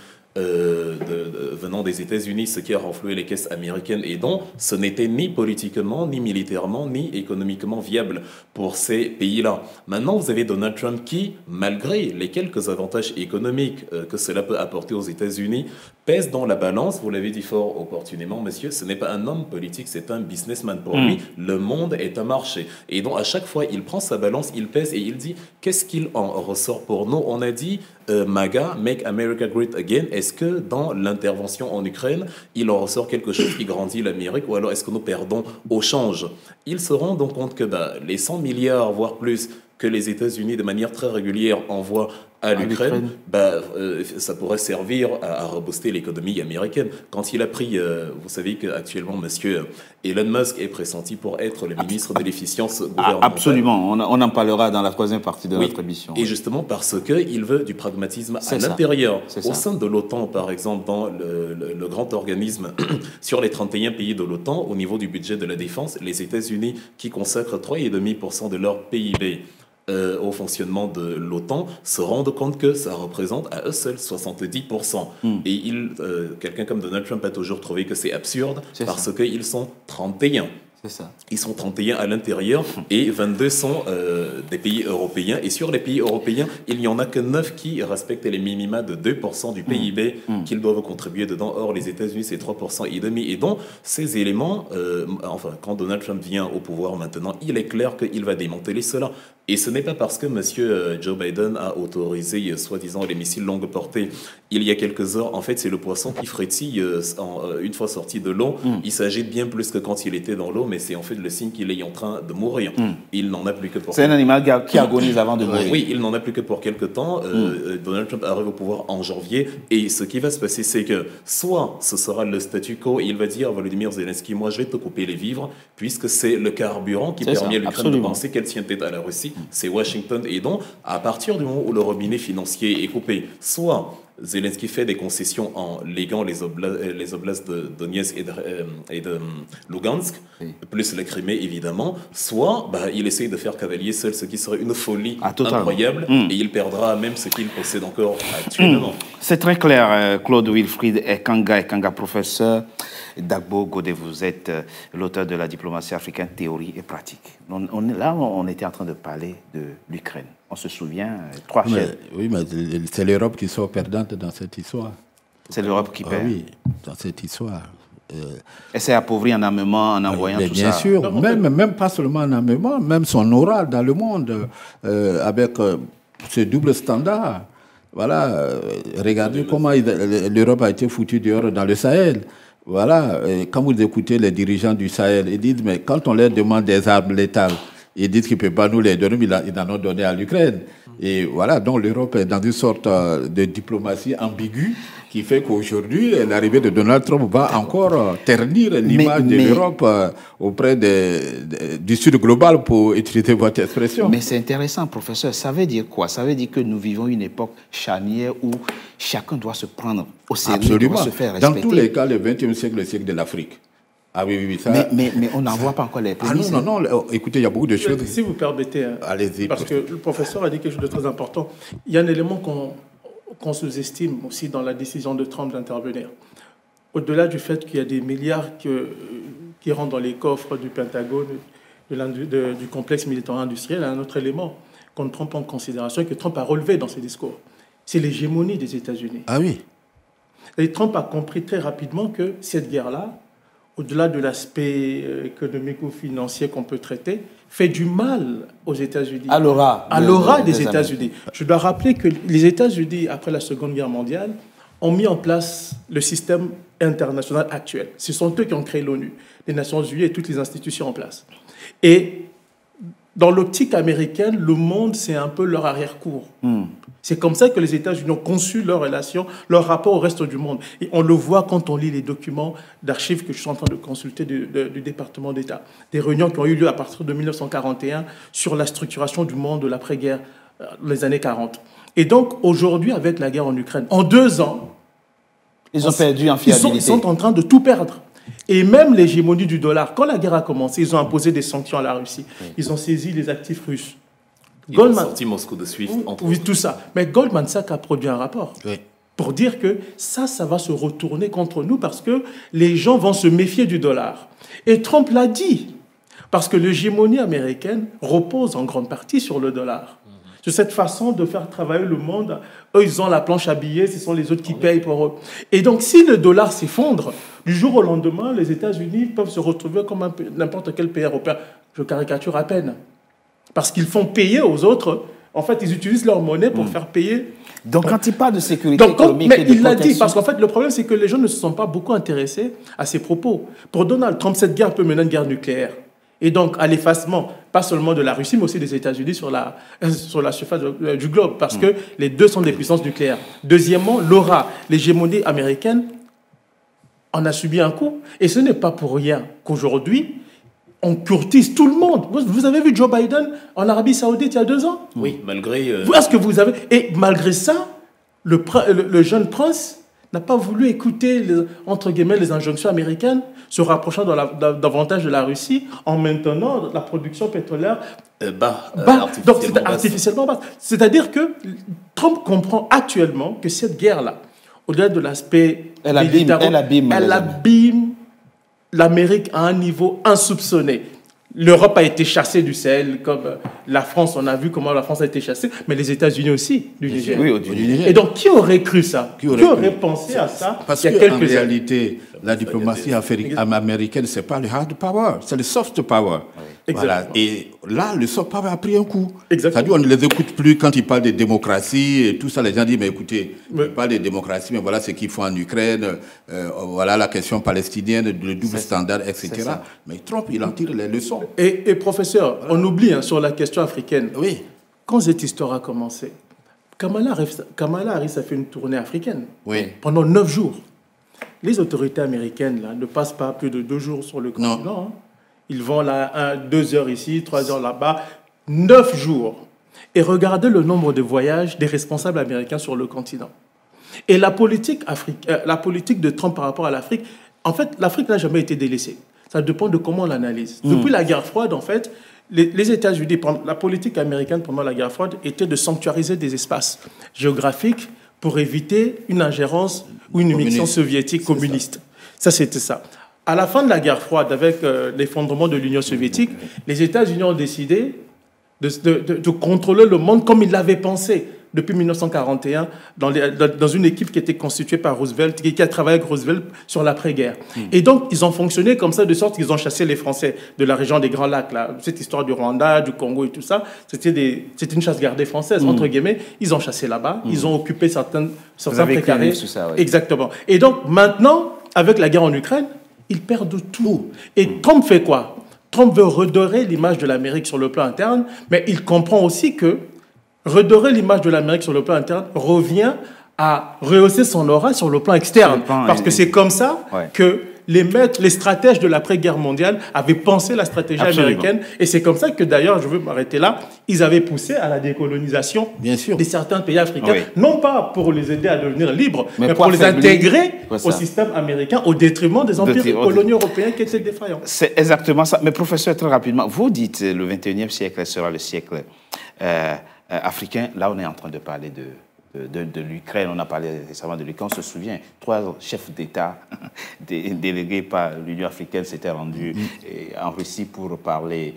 venant des États-Unis, ce qui a renfloué les caisses américaines et dont ce n'était ni politiquement, ni militairement, ni économiquement viable pour ces pays-là. Maintenant, vous avez Donald Trump qui, malgré les quelques avantages économiques que cela peut apporter aux États-Unis, pèse dans la balance, vous l'avez dit fort opportunément, monsieur, ce n'est pas un homme politique, c'est un businessman. Pour lui, le monde est un marché. Et donc, à chaque fois, il prend sa balance, il pèse et il dit, qu'est-ce qu'il en ressort pour nous? On a dit, MAGA, Make America Great Again. Est-ce que dans l'intervention en Ukraine, il en ressort quelque chose qui grandit l'Amérique ou alors est-ce que nous perdons au change? Ils se rendent donc compte que les 100 milliards, voire plus, que les États-Unis, de manière très régulière, envoient à l'Ukraine, ça pourrait servir à rebooster l'économie américaine. Quand il a pris, vous savez qu'actuellement, monsieur Elon Musk est pressenti pour être le ministre de l'efficience gouvernementale. Absolument, on en parlera dans la troisième partie de notre émission. Et justement parce qu'il veut du pragmatisme à l'intérieur. Au sein de l'OTAN, par exemple, dans le grand organisme, sur les 31 pays de l'OTAN, au niveau du budget de la défense, les États-Unis qui consacrent 3,5% de leur PIB au fonctionnement de l'OTAN se rendent compte que ça représente à eux seuls 70%. Et quelqu'un comme Donald Trump a toujours trouvé que c'est absurde parce qu'ils sont 31. C'est ça. Ils sont 31 à l'intérieur et 22 sont des pays européens. Et sur les pays européens, il n'y en a que 9 qui respectent les minima de 2% du PIB qu'ils doivent contribuer dedans. Or, les États-Unis, c'est 3,5%. Et donc, ces éléments, quand Donald Trump vient au pouvoir maintenant, il est clair qu'il va démanteler cela. Et ce n'est pas parce que M. Joe Biden a autorisé, soi-disant, les missiles longue portée il y a quelques heures. En fait, c'est le poisson qui frétille une fois sorti de l'eau. Il s'agite bien plus que quand il était dans l'eau, mais c'est en fait le signe qu'il est en train de mourir. Il n'en a plus que pour... C'est un animal qui agonise avant de mourir. Oui, il n'en a plus que pour quelques temps. Donald Trump arrive au pouvoir en janvier. Et ce qui va se passer, c'est que soit ce sera le statu quo et il va dire à Volodymyr Zelensky, moi je vais te couper les vivres, puisque c'est le carburant qui permet à l'Ukraine de penser qu'elle tient tête à la Russie. C'est Washington. Et donc, à partir du moment où le robinet financier est coupé, soit Zelensky fait des concessions en léguant les oblasts de Donetsk et de Lugansk, plus la Crimée évidemment, soit il essaye de faire cavalier seul, ce qui serait une folie incroyable, et il perdra même ce qu'il possède encore actuellement. C'est très clair, Claude Wilfried Ekanga, professeur. Dagbo Godé, vous êtes l'auteur de La diplomatie africaine, théorie et pratique. On était en train de parler de l'Ukraine. On se souvient, Oui, mais c'est l'Europe qui sort perdante dans cette histoire. C'est l'Europe qui perd. Oui, dans cette histoire. Et c'est appauvri en armement en envoyant tout bien ça. Bien sûr, même pas seulement en armement, même son aura dans le monde, avec ce double standard. Voilà, regardez comment l'Europe a été foutue dehors dans le Sahel. Voilà, quand vous écoutez les dirigeants du Sahel, ils disent, mais quand on leur demande des armes létales, ils disent qu'ils ne peuvent pas nous les donner, mais ils en ont donné à l'Ukraine. Et voilà, donc l'Europe est dans une sorte de diplomatie ambiguë qui fait qu'aujourd'hui, l'arrivée de Donald Trump va encore ternir l'image de l'Europe auprès du Sud global, pour utiliser votre expression. Mais c'est intéressant, professeur. Ça veut dire quoi? Ça veut dire que nous vivons une époque charnière où chacun doit se prendre au sérieux, doit se faire respecter. Dans tous les cas, le XXe siècle, le siècle de l'Afrique. Ah oui, ça... mais on n'en voit pas encore les prémices. Ah non, écoutez, il y a beaucoup de choses. Si vous permettez, allez-y. Parce que le professeur a dit quelque chose de très important. Il y a un élément qu'on sous-estime aussi dans la décision de Trump d'intervenir. Au-delà du fait qu'il y a des milliards qui rentrent dans les coffres du Pentagone, du complexe militaire-industriel, il y a un autre élément qu'on ne prend pas en considération et que Trump a relevé dans ses discours. C'est l'hégémonie des États-Unis. Ah oui. Et Trump a compris très rapidement que cette guerre-là, au-delà de l'aspect économique ou financier qu'on peut traiter, fait du mal aux États-Unis. À l'aura des États-Unis. Je dois rappeler que les États-Unis, après la Seconde Guerre mondiale, ont mis en place le système international actuel. Ce sont eux qui ont créé l'ONU, les Nations Unies et toutes les institutions en place. Et dans l'optique américaine, le monde, c'est un peu leur arrière-cour. C'est comme ça que les États-Unis ont conçu leurs relations, leur rapport au reste du monde. Et on le voit quand on lit les documents d'archives que je suis en train de consulter du département d'État. Des réunions qui ont eu lieu à partir de 1941 sur la structuration du monde de l'après-guerre, les années 40. Et donc, aujourd'hui, avec la guerre en Ukraine, en 2 ans, ils ont perdu en fiabilité. Ils sont en train de tout perdre. Et même l'hégémonie du dollar, quand la guerre a commencé, ils ont imposé des sanctions à la Russie. Ils ont saisi les actifs russes. Ils ont sorti Moscou de SWIFT. Oui, tout ça. Mais Goldman Sachs a produit un rapport pour dire que ça va se retourner contre nous parce que les gens vont se méfier du dollar. Et Trump l'a dit, parce que l'hégémonie américaine repose en grande partie sur le dollar. Sur cette façon de faire travailler le monde, eux, ils ont la planche à billets, ce sont les autres qui payent pour eux. Et donc, si le dollar s'effondre, du jour au lendemain, les États-Unis peuvent se retrouver comme n'importe quel pays européen. Je caricature à peine. Parce qu'ils font payer aux autres. En fait, ils utilisent leur monnaie pour faire payer. Donc, quand il parle de sécurité économique mais il l'a dit, parce qu'en fait, le problème, c'est que les gens ne se sont pas beaucoup intéressés à ses propos. Pour Donald Trump, cette guerre peut mener à une guerre nucléaire. Et donc, à l'effacement, pas seulement de la Russie, mais aussi des États-Unis sur la surface du globe, parce que les deux sont des puissances nucléaires. Deuxièmement, l'aura, l'hégémonie américaine, en a subi un coup. Et ce n'est pas pour rien qu'aujourd'hui, on courtise tout le monde. Vous avez vu Joe Biden en Arabie Saoudite il y a 2 ans? Oui, malgré... Est-ce que vous avez... Et malgré ça, le jeune prince n'a pas voulu écouter, entre guillemets, les injonctions américaines, se rapprochant davantage de la Russie, en maintenant la production pétrolière artificiellement basse. C'est-à-dire que Trump comprend actuellement que cette guerre-là, au-delà de l'aspect militaire, elle abîme l'Amérique à un niveau insoupçonné. L'Europe a été chassée du Sahel, comme la France, on a vu comment la France a été chassée, mais les États-Unis aussi, du Niger. Oui, du Niger. Et donc, qui aurait cru ça? Qui aurait pensé à ça parce il y a quelques en réalité, La diplomatie américaine, ce n'est pas le hard power, c'est le soft power. Oui. Voilà. Et là, le soft power a pris un coup. C'est-à-dire on ne les écoute plus quand ils parlent de démocratie et tout ça. Les gens disent, mais écoutez, ils parlent de démocratie, mais voilà ce qu'ils font en Ukraine, voilà la question palestinienne, le double standard, etc. Mais Trump, il en tire les leçons. Et professeur, on oublie sur la question africaine. Oui. Quand cette histoire a commencé, Kamala Harris a fait une tournée africaine pendant 9 jours. Les autorités américaines là, ne passent pas plus de 2 jours sur le continent. Hein. Ils vont là 2 heures ici, 3 heures là-bas, 9 jours. Et regardez le nombre de voyages des responsables américains sur le continent. Et la politique de Trump par rapport à l'Afrique, en fait, l'Afrique n'a jamais été délaissée. Ça dépend de comment on l'analyse. Depuis la guerre froide, en fait, les États-Unis, la politique américaine pendant la guerre froide était de sanctuariser des espaces géographiques pour éviter une ingérence ou une immixtion soviétique communiste. Ça, c'était ça. À la fin de la guerre froide, avec l'effondrement de l'Union soviétique, les États-Unis ont décidé de contrôler le monde comme ils l'avaient pensé depuis 1941 dans une équipe qui était constituée par Roosevelt, qui a travaillé avec Roosevelt sur l'après-guerre. Et donc, ils ont fonctionné comme ça, de sorte qu'ils ont chassé les Français de la région des Grands Lacs. Là. Cette histoire du Rwanda, du Congo et tout ça, c'était une chasse gardée française, entre guillemets. Ils ont chassé là-bas, ils ont occupé certains précarés. Exactement. Et donc, maintenant, avec la guerre en Ukraine, ils perdent tout. Et Trump fait quoi? Trump veut redorer l'image de l'Amérique sur le plan interne, mais il comprend aussi que redorer l'image de l'Amérique sur le plan interne revient à rehausser son aura sur le plan externe. Parce que c'est comme ça que les stratèges de l'après-guerre mondiale avaient pensé la stratégie américaine. Et c'est comme ça que, d'ailleurs, je veux m'arrêter là, ils avaient poussé à la décolonisation de certains pays africains. Non pas pour les aider à devenir libres, mais pour les intégrer au système américain au détriment des empires coloniaux européens qui étaient défaillants. C'est exactement ça. Mais professeur, très rapidement, vous dites le 21e siècle sera le siècle africain. Là, on est en train de parler de l'Ukraine. On a parlé récemment de l'Ukraine. On se souvient, 3 chefs d'État délégués par l'Union africaine s'étaient rendus en Russie pour parler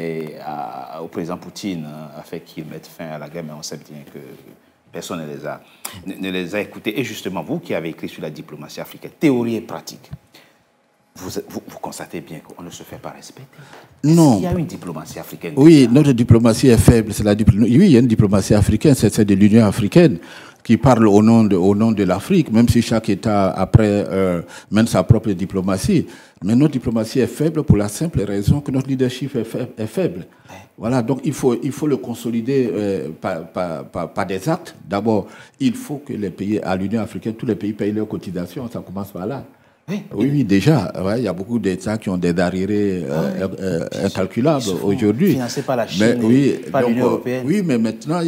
au président Poutine afin qu'il mette fin à la guerre. Mais on sait bien que personne ne les a écoutés. Et justement, vous qui avez écrit sur la diplomatie africaine, théorie et pratique, vous constatez bien qu'on ne se fait pas respecter. Non. Il y a une diplomatie africaine. Oui, notre diplomatie est faible. Oui, il y a une diplomatie africaine, c'est celle de l'Union africaine qui parle au nom de l'Afrique, même si chaque État, après, mène sa propre diplomatie. Mais notre diplomatie est faible pour la simple raison que notre leadership est faible. Voilà, donc il faut le consolider par des actes. D'abord, il faut que les pays, à l'Union africaine, tous les pays payent leurs cotisations. Ça commence par là. Oui, déjà. Il y a beaucoup d'États qui ont des arriérés incalculables aujourd'hui. Financés par la Chine, par l'Union européenne. Oui, mais maintenant,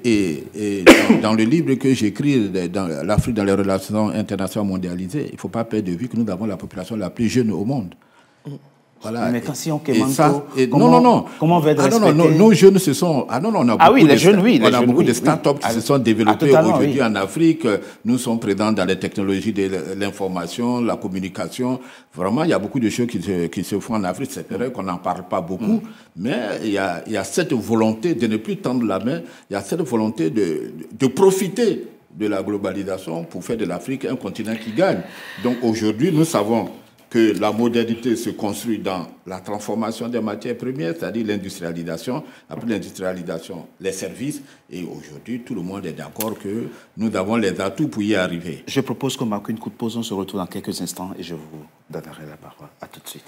dans le livre que j'écris, dans l'Afrique dans les relations internationales mondialisées, il ne faut pas perdre de vue que nous avons la population la plus jeune au monde. Voilà. Mais quand si on comment on va être respecté? Nos jeunes se sont... on a beaucoup de start-up qui se sont développés aujourd'hui en Afrique. Nous sommes présents dans les technologies de l'information, la communication. Vraiment, il y a beaucoup de choses qui se font en Afrique. C'est vrai qu'on n'en parle pas beaucoup, mais il y a cette volonté de ne plus tendre la main. Il y a cette volonté de profiter de la globalisation pour faire de l'Afrique un continent qui gagne. Donc aujourd'hui, nous savons que la modernité se construit dans la transformation des matières premières, c'est-à-dire l'industrialisation. Après l'industrialisation, les services. Et aujourd'hui, tout le monde est d'accord que nous avons les atouts pour y arriver. Je propose qu'on marque une courte pause. On se retrouve dans quelques instants et je vous donnerai la parole. À tout de suite.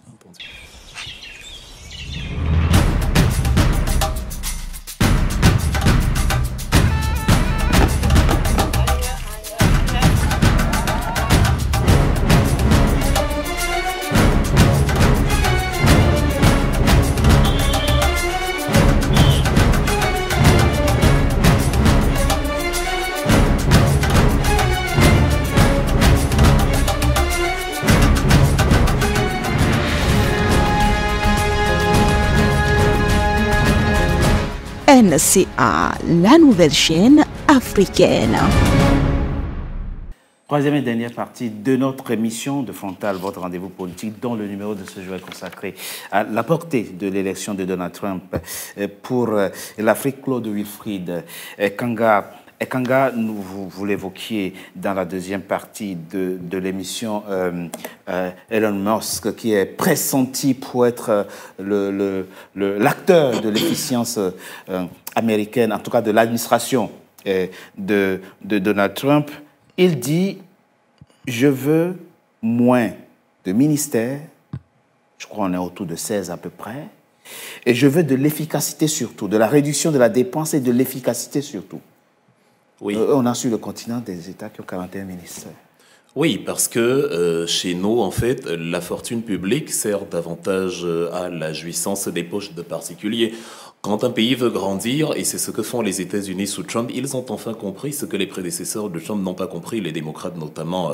NCA, la nouvelle chaîne africaine. Troisième et dernière partie de notre émission de Frontal, votre rendez-vous politique, dont le numéro de ce jour est consacré à la portée de l'élection de Donald Trump pour l'Afrique. Claude Wilfried Kanga, Ekanga, vous l'évoquiez dans la deuxième partie de l'émission, Elon Musk, qui est pressenti pour être l'acteur de l'efficience américaine, en tout cas de l'administration de Donald Trump. Il dit, je veux moins de ministères, je crois qu'on est autour de 16 à peu près, et je veux de l'efficacité surtout, de la réduction de la dépense et de l'efficacité surtout. Oui. On a sur le continent des États qui ont 41 ministères. Oui, parce que chez nous, en fait, la fortune publique sert davantage à la jouissance des poches de particuliers. Quand un pays veut grandir, et c'est ce que font les États-Unis sous Trump, ils ont enfin compris ce que les prédécesseurs de Trump n'ont pas compris, les démocrates notamment.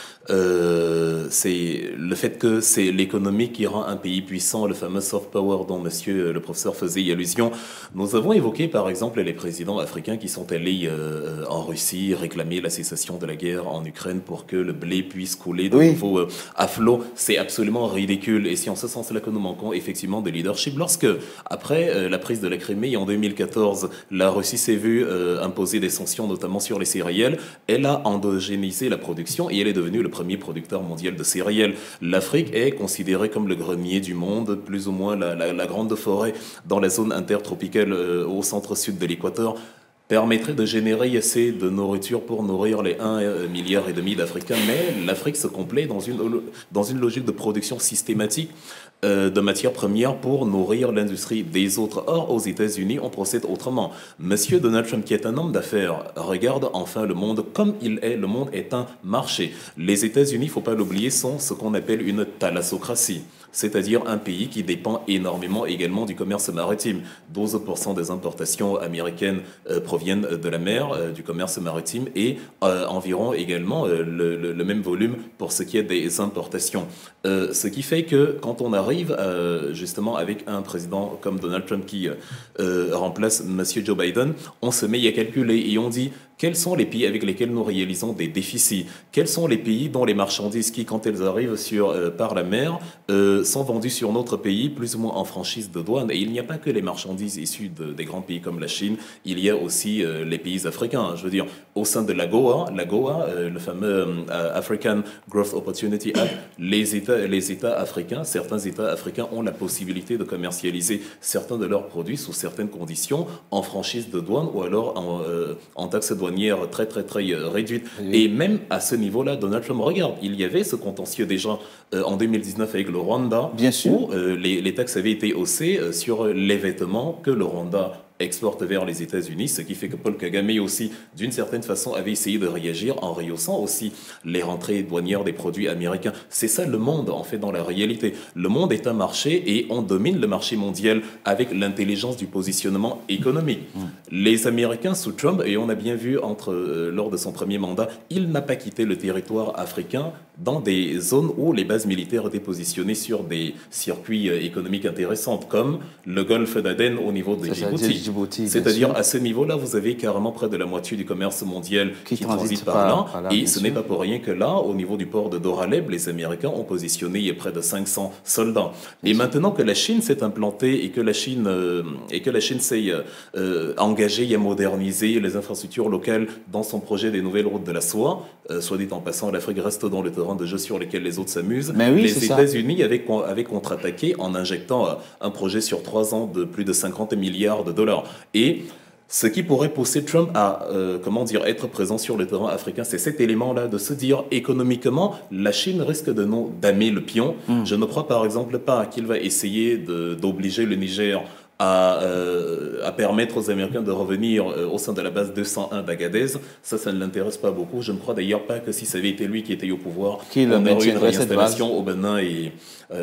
C'est le fait que c'est l'économie qui rend un pays puissant, le fameux soft power dont monsieur le professeur faisait allusion. Nous avons évoqué par exemple les présidents africains qui sont allés en Russie réclamer la cessation de la guerre en Ukraine pour que le blé puisse couler de nouveau à flot. C'est absolument ridicule et c'est en ce sens-là que nous manquons effectivement de leadership. Lorsque, après la prise de la Crimée en 2014, la Russie s'est vue imposer des sanctions notamment sur les céréales, elle a endogénisé la production et elle est devenue le premier producteur mondial de céréales. L'Afrique est considérée comme le grenier du monde, plus ou moins la grande forêt dans la zone intertropicale au centre-sud de l'équateur permettrait de générer assez de nourriture pour nourrir les 1,5 milliard d'Africains. Mais l'Afrique se complaît dans une logique de production systématique de matières premières pour nourrir l'industrie des autres. Or, aux États-Unis, on procède autrement. Monsieur Donald Trump, qui est un homme d'affaires, regarde enfin le monde comme il est. Le monde est un marché. Les États-Unis, il ne faut pas l'oublier, sont ce qu'on appelle une thalassocratie, c'est-à-dire un pays qui dépend énormément également du commerce maritime. 12% des importations américaines proviennent de la mer, du commerce maritime, et environ également le même volume pour ce qui est des importations. Ce qui fait que quand on arrive justement avec un président comme Donald Trump qui remplace monsieur Joe Biden, on se met à calculer et on dit quels sont les pays avec lesquels nous réalisons des déficits, quels sont les pays dont les marchandises qui, quand elles arrivent par la mer, sont vendues sur notre pays, plus ou moins en franchise de douane. Et il n'y a pas que les marchandises issues des grands pays comme la Chine, il y a aussi les pays africains. Je veux dire, au sein de l'AGOA, le fameux African Growth Opportunity Act, les États africains, certains États africains ont la possibilité de commercialiser certains de leurs produits sous certaines conditions en franchise de douane ou alors en taxe douanière très réduite. Oui. Et même à ce niveau-là, Donald Trump, regarde, il y avait ce contentieux déjà en 2019 avec le Rwanda, bien sûr, où les taxes avaient été haussées sur les vêtements que le Rwanda exporte vers les États-Unis, ce qui fait que Paul Kagame aussi, d'une certaine façon, avait essayé de réagir en rehaussant aussi les rentrées douanières des produits américains. C'est ça le monde, en fait, dans la réalité. Le monde est un marché et on domine le marché mondial avec l'intelligence du positionnement économique. Les Américains sous Trump, et on a bien vu lors de son premier mandat, il n'a pas quitté le territoire africain dans des zones où les bases militaires étaient positionnées sur des circuits économiques intéressants, comme le golfe d'Aden au niveau de Djibouti. C'est-à-dire, à ce niveau-là, vous avez carrément près de la moitié du commerce mondial qui transite par là. Et ce n'est pas pour rien que là, au niveau du port de Doraleb, les Américains ont positionné près de 500 soldats. Et maintenant que la Chine s'est implantée et que la Chine s'est engagée à moderniser les infrastructures locales dans son projet des nouvelles routes de la soie, soit dit en passant, l'Afrique reste dans le terrain de jeu sur lequel les autres s'amusent. Oui, les États-Unis avaient contre-attaqué en injectant un projet sur 3 ans de plus de 50 milliards de dollars. Et ce qui pourrait pousser Trump à être présent sur le terrain africain, c'est cet élément-là de se dire économiquement, la Chine risque de nous damer le pion. Je ne crois par exemple pas qu'il va essayer d'obliger le Niger à permettre aux Américains de revenir au sein de la base 201 d'Agadez. Ça ne l'intéresse pas beaucoup. Je ne crois d'ailleurs pas que si ça avait été lui qui était au pouvoir, on aurait eu une réinstallation au Bénin et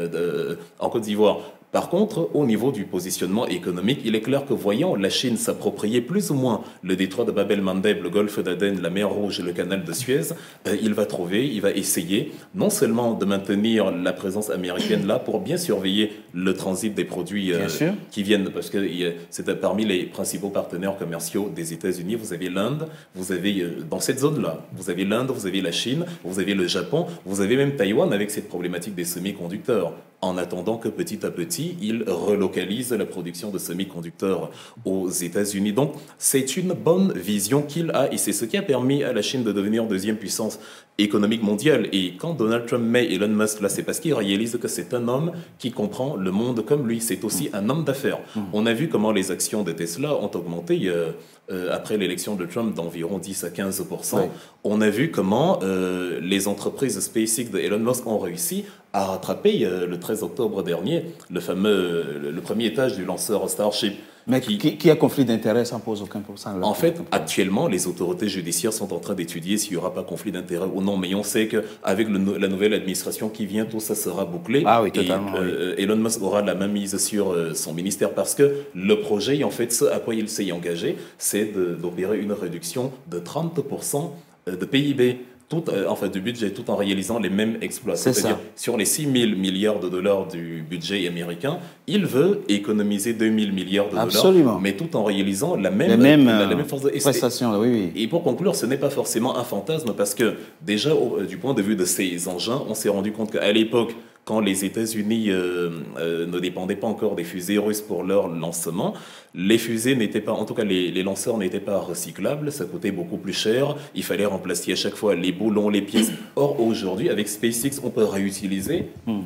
en Côte d'Ivoire. Par contre, au niveau du positionnement économique, il est clair que voyant la Chine s'approprier plus ou moins le détroit de Bab el-Mandeb, le golfe d'Aden, la mer Rouge et le canal de Suez, il va essayer non seulement de maintenir la présence américaine là pour bien surveiller le transit des produits qui viennent, parce que c'est parmi les principaux partenaires commerciaux des États-Unis. Vous avez l'Inde, vous avez dans cette zone-là, vous avez l'Inde, vous avez la Chine, vous avez le Japon, vous avez même Taïwan avec cette problématique des semi-conducteurs. en attendant que petit à petit, il relocalise la production de semi-conducteurs aux États-Unis. Donc, c'est une bonne vision qu'il a, et c'est ce qui a permis à la Chine de devenir deuxième puissance économique mondiale. Et quand Donald Trump met Elon Musk là, c'est parce qu'il réalise que c'est un homme qui comprend le monde comme lui. C'est aussi un homme d'affaires. On a vu comment les actions de Tesla ont augmenté après l'élection de Trump d'environ 10 à 15%. Ouais. On a vu comment les entreprises SpaceX de Elon Musk ont réussi à rattraper le 13 octobre dernier le premier étage du lanceur Starship. Mais qui a conflit d'intérêts, ça ne pose aucun pourcent. En fait, actuellement, les autorités judiciaires sont en train d'étudier s'il n'y aura pas conflit d'intérêts ou non. Mais on sait qu'avec la nouvelle administration qui vient, tout ça sera bouclé. Ah oui, totalement. Et Elon Musk aura la main mise sur son ministère parce que le projet, en fait, ce à quoi il s'est engagé, c'est d'opérer une réduction de 30% de PIB. Du budget, tout en réalisant les mêmes exploits. C'est-à-dire, sur les 6 000 milliards de dollars du budget américain, il veut économiser 2 000 milliards de dollars, mais tout en réalisant la même force de prestation. Oui. Et pour conclure, ce n'est pas forcément un fantasme, parce que déjà, du point de vue de ces engins, on s'est rendu compte qu'à l'époque, quand les États-Unis ne dépendaient pas encore des fusées russes pour leur lancement, les fusées n'étaient pas, en tout cas les lanceurs n'étaient pas recyclables, ça coûtait beaucoup plus cher, il fallait remplacer à chaque fois les boulons, les pièces. Or aujourd'hui, avec SpaceX, on peut réutiliser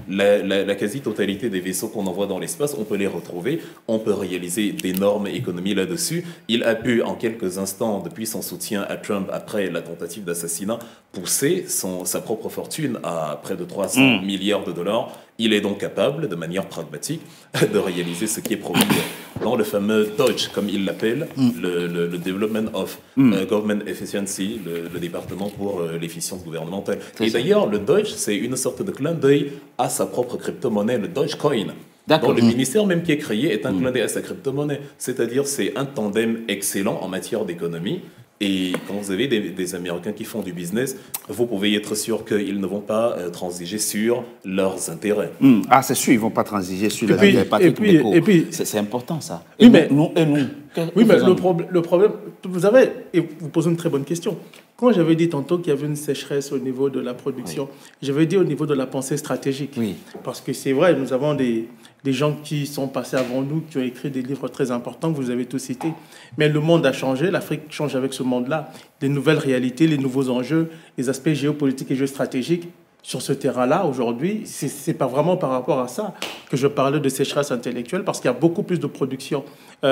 la quasi-totalité des vaisseaux qu'on envoie dans l'espace, on peut les retrouver, on peut réaliser d'énormes économies là-dessus. Il a pu, en quelques instants, depuis son soutien à Trump après la tentative d'assassinat, pousser sa propre fortune à près de 300 milliards de dollars. Il est donc capable, de manière pragmatique, de réaliser ce qui est promis dans le fameux DOGE, comme il l'appelle, le Development of Government Efficiency, le département pour l'efficience gouvernementale. Et d'ailleurs, le DOGE, c'est une sorte de clin d'œil à sa propre crypto-monnaie, le Dogecoin. Donc le ministère même qui est créé est un clin d'œil à sa crypto-monnaie. C'est-à-dire, c'est un tandem excellent en matière d'économie. Et quand vous avez des Américains qui font du business, vous pouvez être sûr qu'ils ne vont pas transiger sur leurs intérêts. Ah, c'est sûr, ils ne vont pas transiger sur les intérêts. Et puis, c'est important, ça. Oui, mais nous. Oui, mais le problème, vous posez une très bonne question. Quand j'avais dit tantôt qu'il y avait une sécheresse au niveau de la production, j'avais dit au niveau de la pensée stratégique. Oui. Parce que c'est vrai, nous avons des gens qui sont passés avant nous, qui ont écrit des livres très importants, que vous avez tous cités. Mais le monde a changé, l'Afrique change avec ce monde-là. Les nouvelles réalités, les nouveaux enjeux, les aspects géopolitiques et géostratégiques. Sur ce terrain-là, aujourd'hui, c'est pas vraiment par rapport à ça que je parlais de sécheresse intellectuelle, parce qu'il y a beaucoup plus de production,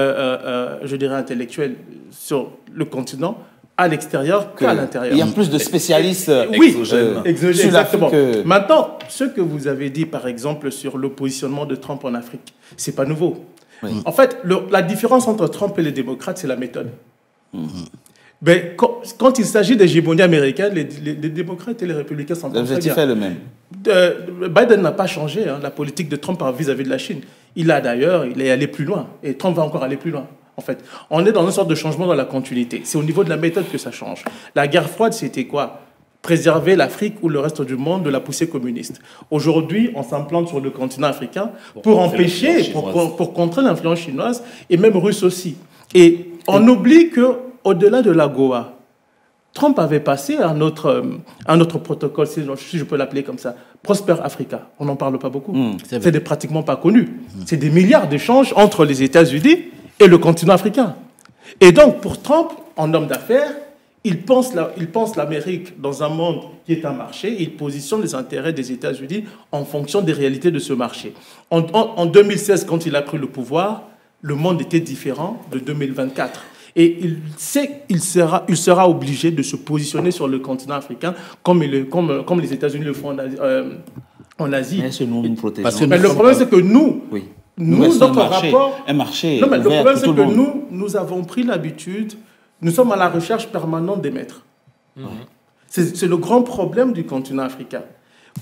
je dirais, intellectuelle sur le continent, à l'extérieur qu'à l'intérieur. Il y a plus de spécialistes exogènes. Exactement. Maintenant, ce que vous avez dit, par exemple, sur le positionnement de Trump en Afrique, c'est pas nouveau. Oui. En fait, la différence entre Trump et les démocrates, c'est la méthode. Ben, quand il s'agit d'hégémonie américaine, les démocrates et les républicains sont très bien. L'objectif est le même. Biden n'a pas changé la politique de Trump vis-à-vis de la Chine. Il est allé plus loin. Et Trump va encore aller plus loin. En fait, on est dans une sorte de changement dans la continuité. C'est au niveau de la méthode que ça change. La guerre froide, c'était quoi ? Préserver l'Afrique ou le reste du monde de la poussée communiste. Aujourd'hui, on s'implante sur le continent africain pour empêcher, pour contrer l'influence chinoise et même russe aussi. Et on oublie qu'au-delà de la Goa, Trump avait passé un autre protocole, si je peux l'appeler comme ça, Prosper Africa. On n'en parle pas beaucoup. C'est pratiquement pas connu. C'est des milliards d'échanges entre les États-Unis et le continent africain. Et donc, pour Trump, en homme d'affaires, il pense l'Amérique dans un monde qui est un marché. Il positionne les intérêts des États-Unis en fonction des réalités de ce marché. En 2016, quand il a pris le pouvoir, le monde était différent de 2024. Et il sait qu'il sera obligé de se positionner sur le continent africain comme les États-Unis le font en Asie. Mais nous nous protégeons. Mais le problème, c'est que nous, notre rapport... Un marché non, mais le ouvert problème, c'est pour tout le que monde. nous avons pris l'habitude, nous sommes à la recherche permanente des maîtres. C'est le grand problème du continent africain. Pourquoi ?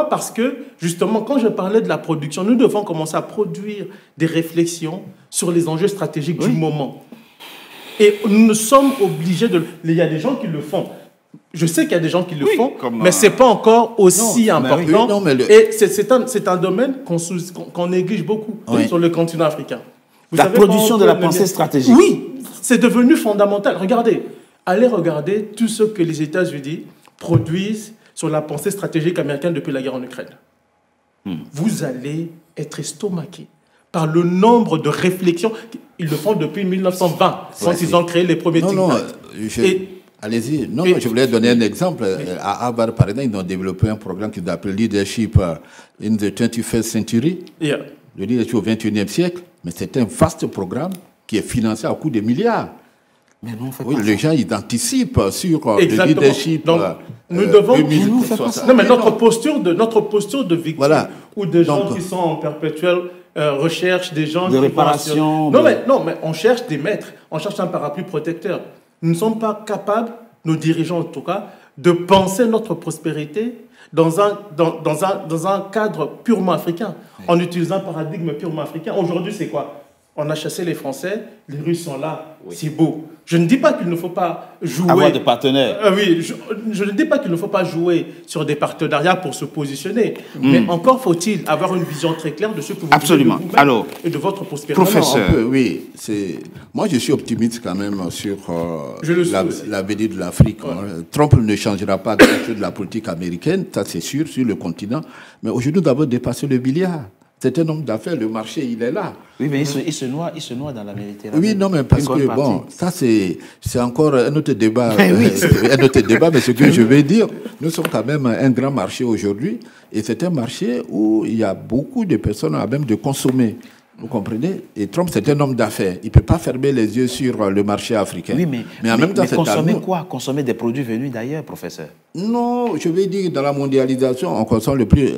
Parce que, justement, quand je parlais de la production, nous devons commencer à produire des réflexions sur les enjeux stratégiques du moment. Et nous sommes obligés de... Il y a des gens qui le font. Je sais qu'il y a des gens qui le font, mais ce n'est pas encore aussi important. Et c'est un domaine qu'on néglige beaucoup sur le continent africain. La production de la pensée stratégique. Oui, c'est devenu fondamental. Regardez, allez regarder tout ce que les États-Unis produisent sur la pensée stratégique américaine depuis la guerre en Ukraine. vous allez être estomaqué par le nombre de réflexions. Ils le font depuis 1920, quand ils ont créé les premiers think tanks. Allez-y. Non, je voulais donner un exemple. À Harvard, par exemple, ils ont développé un programme qu'ils appellent Leadership in the 21st Century. Yeah. Le leadership au 21e siècle. Mais c'est un vaste programme qui est financé à coût de milliards. Mais nous, on fait oui, pas les ça. gens, ils anticipent sur le Exactement. leadership. Donc, nous devons... Non, mais notre posture de victime, voilà. ou de gens qui sont en perpétuelle recherche, des gens de qui réparation. Non, mais on cherche des maîtres, on cherche un parapluie protecteur. Nous ne sommes pas capables, nos dirigeants en tout cas, de penser notre prospérité dans un cadre purement africain, en utilisant un paradigme purement africain. Aujourd'hui, c'est quoi? On a chassé les Français, les Russes sont là, c'est beau. Je ne dis pas qu'il ne faut pas jouer... Avoir des partenaires. Oui, je ne dis pas qu'il ne faut pas jouer sur des partenariats pour se positionner, mais encore faut-il avoir une vision très claire de ce que vous voulez de vous-même. Alors, et de votre prospérité. Professeur. Oui, moi je suis optimiste quand même sur l'avenir de l'Afrique. Trump ne changera pas de la politique américaine, ça c'est sûr, sur le continent, mais aujourd'hui nous avons dépassé le milliard. C'est un homme d'affaires, le marché, il est là. Oui, mais il se noie dans la Méditerranée. Oui, non, mais parce que, bon, ça c'est encore un autre débat. Oui. Un autre débat, mais ce que je vais dire, nous sommes quand même un grand marché aujourd'hui, et c'est un marché où il y a beaucoup de personnes à même de consommer. Vous comprenez? Et Trump, c'est un homme d'affaires. Il ne peut pas fermer les yeux sur le marché africain. Oui, mais en même temps, c'est consommer quoi? Consommer des produits venus d'ailleurs, professeur? Non, je vais dire, dans la mondialisation, on consomme le plus,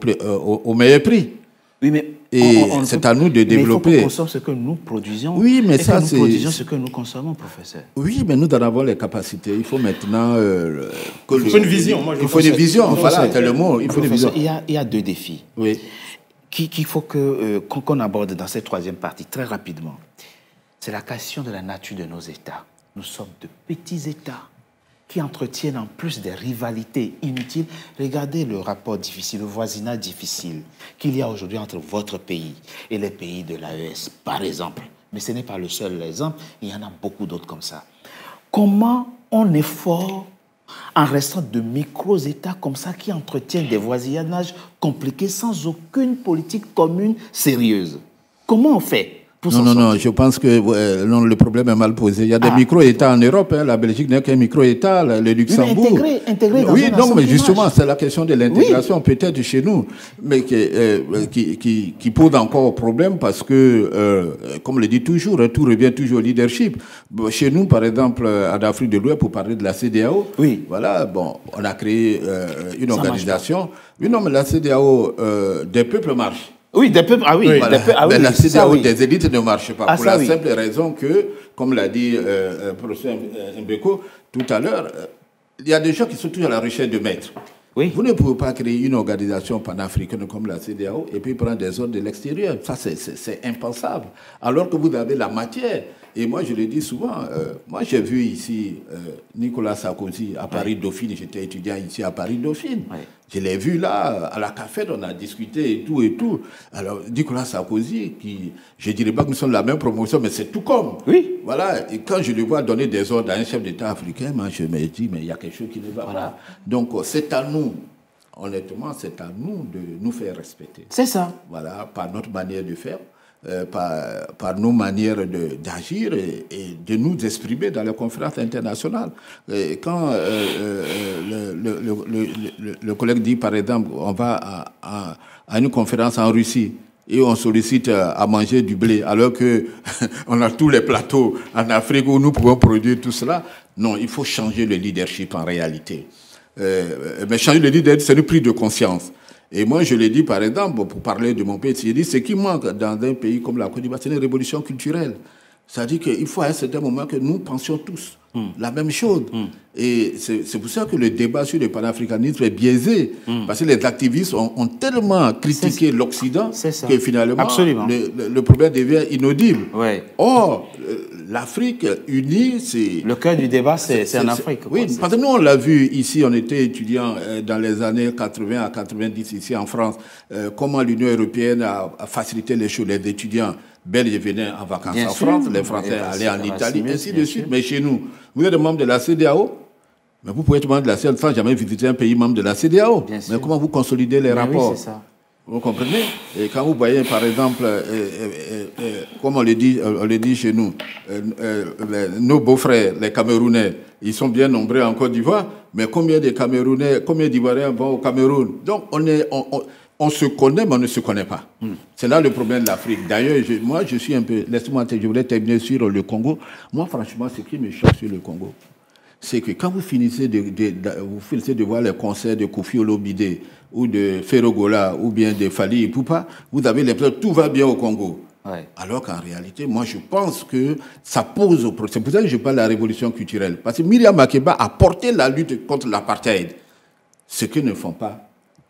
au meilleur prix. Oui, mais c'est à nous de développer. Mais il faut qu'on consomme ce que nous produisons. Oui, mais et ça, que nous produisons ce que nous consommons, professeur. Oui, mais nous en avons les capacités. Il faut maintenant. Il faut une vision. Il faut une vision. Voilà, c'est le mot. Il faut une vision. Il y a deux défis. Oui. Qu'il faut qu'on aborde dans cette troisième partie très rapidement. C'est la question de la nature de nos États. Nous sommes de petits États qui entretiennent en plus des rivalités inutiles. Regardez le rapport difficile, le voisinage difficile qu'il y a aujourd'hui entre votre pays et les pays de l'AES, par exemple. Mais ce n'est pas le seul exemple, il y en a beaucoup d'autres comme ça. Comment on est fort en restant de micro-États comme ça qui entretiennent des voisinages compliqués sans aucune politique commune sérieuse? Comment on fait? Non, je pense que le problème est mal posé. Il y a des micro-États en Europe. La Belgique n'est qu'un micro-État, le Luxembourg. Oui, intégré dans oui, non, mais justement, c'est la question de l'intégration peut-être chez nous, mais qui pose encore problème parce que, comme le dit toujours, tout revient toujours au leadership. Chez nous, par exemple, en Afrique de l'Ouest, pour parler de la CEDEAO, voilà, bon, on a créé une organisation. Oui, non, mais la CEDEAO, des peuples marchent. Oui, des peuples, voilà. Mais la CEDEAO des élites ne marche pas. Pour la simple raison que, comme l'a dit le professeur Mbeko tout à l'heure, il y a des gens qui sont toujours à la recherche de maîtres. Oui. Vous ne pouvez pas créer une organisation panafricaine comme la CEDEAO et puis prendre des ordres de l'extérieur. Ça, c'est impensable. Alors que vous avez la matière. Et moi, je le dis souvent, moi j'ai vu ici Nicolas Sarkozy à Paris-Dauphine, j'étais étudiant ici à Paris-Dauphine. Oui. Je l'ai vu là, à la café, on a discuté et tout et tout. Alors, Nicolas Sarkozy, je ne dirais pas que nous sommes de la même promotion, mais c'est tout comme. Oui. Voilà, et quand je le vois donner des ordres à un chef d'État africain, moi, je me dis, mais il y a quelque chose qui ne va pas. Donc, c'est à nous, honnêtement, c'est à nous de nous faire respecter. C'est ça. Voilà, par notre manière de faire. Par nos manières d'agir et de nous exprimer dans les conférences internationales. Et quand le collègue dit, par exemple, on va à une conférence en Russie et on sollicite à manger du blé alors qu'on a tous les plateaux en Afrique où nous pouvons produire tout cela, non, il faut changer le leadership en réalité. Mais changer le leadership, c'est une prise de conscience. Et moi, je l'ai dit, par exemple, pour parler de mon pays, j'ai dit, ce qui manque dans un pays comme la Côte d'Ivoire, c'est une révolution culturelle. C'est-à-dire qu'il faut à un certain moment que nous pensions tous la même chose. Et c'est pour ça que le débat sur le panafricanisme est biaisé. Parce que les activistes ont tellement critiqué l'Occident que finalement, le problème devient inaudible. Ouais. Or, l'Afrique unie, c'est... Le cœur du débat, c'est en Afrique. Oui, parce que nous, on l'a vu ici, on était étudiants dans les années 80 à 90 ici en France, comment l'Union européenne a facilité les choses. Les étudiants belges venaient en vacances en France, les Français allaient en Italie, ainsi de suite. Mais chez nous, vous êtes membre de la CEDEAO, mais vous pouvez être membre de la CEDEAO sans jamais visiter un pays membre de la CEDEAO. Mais comment vous consolidez les rapports? Oui, c'est ça. Vous comprenez? Et quand vous voyez, par exemple, comme on le dit chez nous, nos beaux-frères, les Camerounais, ils sont bien nombreux en Côte d'Ivoire, mais combien de Camerounais, combien d'Ivoiriens vont au Cameroun? Donc, on se connaît, mais on ne se connaît pas. C'est là le problème de l'Afrique. D'ailleurs, moi, je suis un peu... Laisse-moi, je voulais terminer sur le Congo. Moi, franchement, ce qui me choque sur le Congo, c'est que quand vous finissez de voir les concerts de Koffi Olomide ou de Ferrogola ou bien de Fally Ipupa, vous avez l'impression que tout va bien au Congo. Ouais. Alors qu'en réalité, moi, je pense que ça pose... C'est pour ça que je parle de la révolution culturelle. Parce que Myriam Makeba a porté la lutte contre l'apartheid. Ce que ne font pas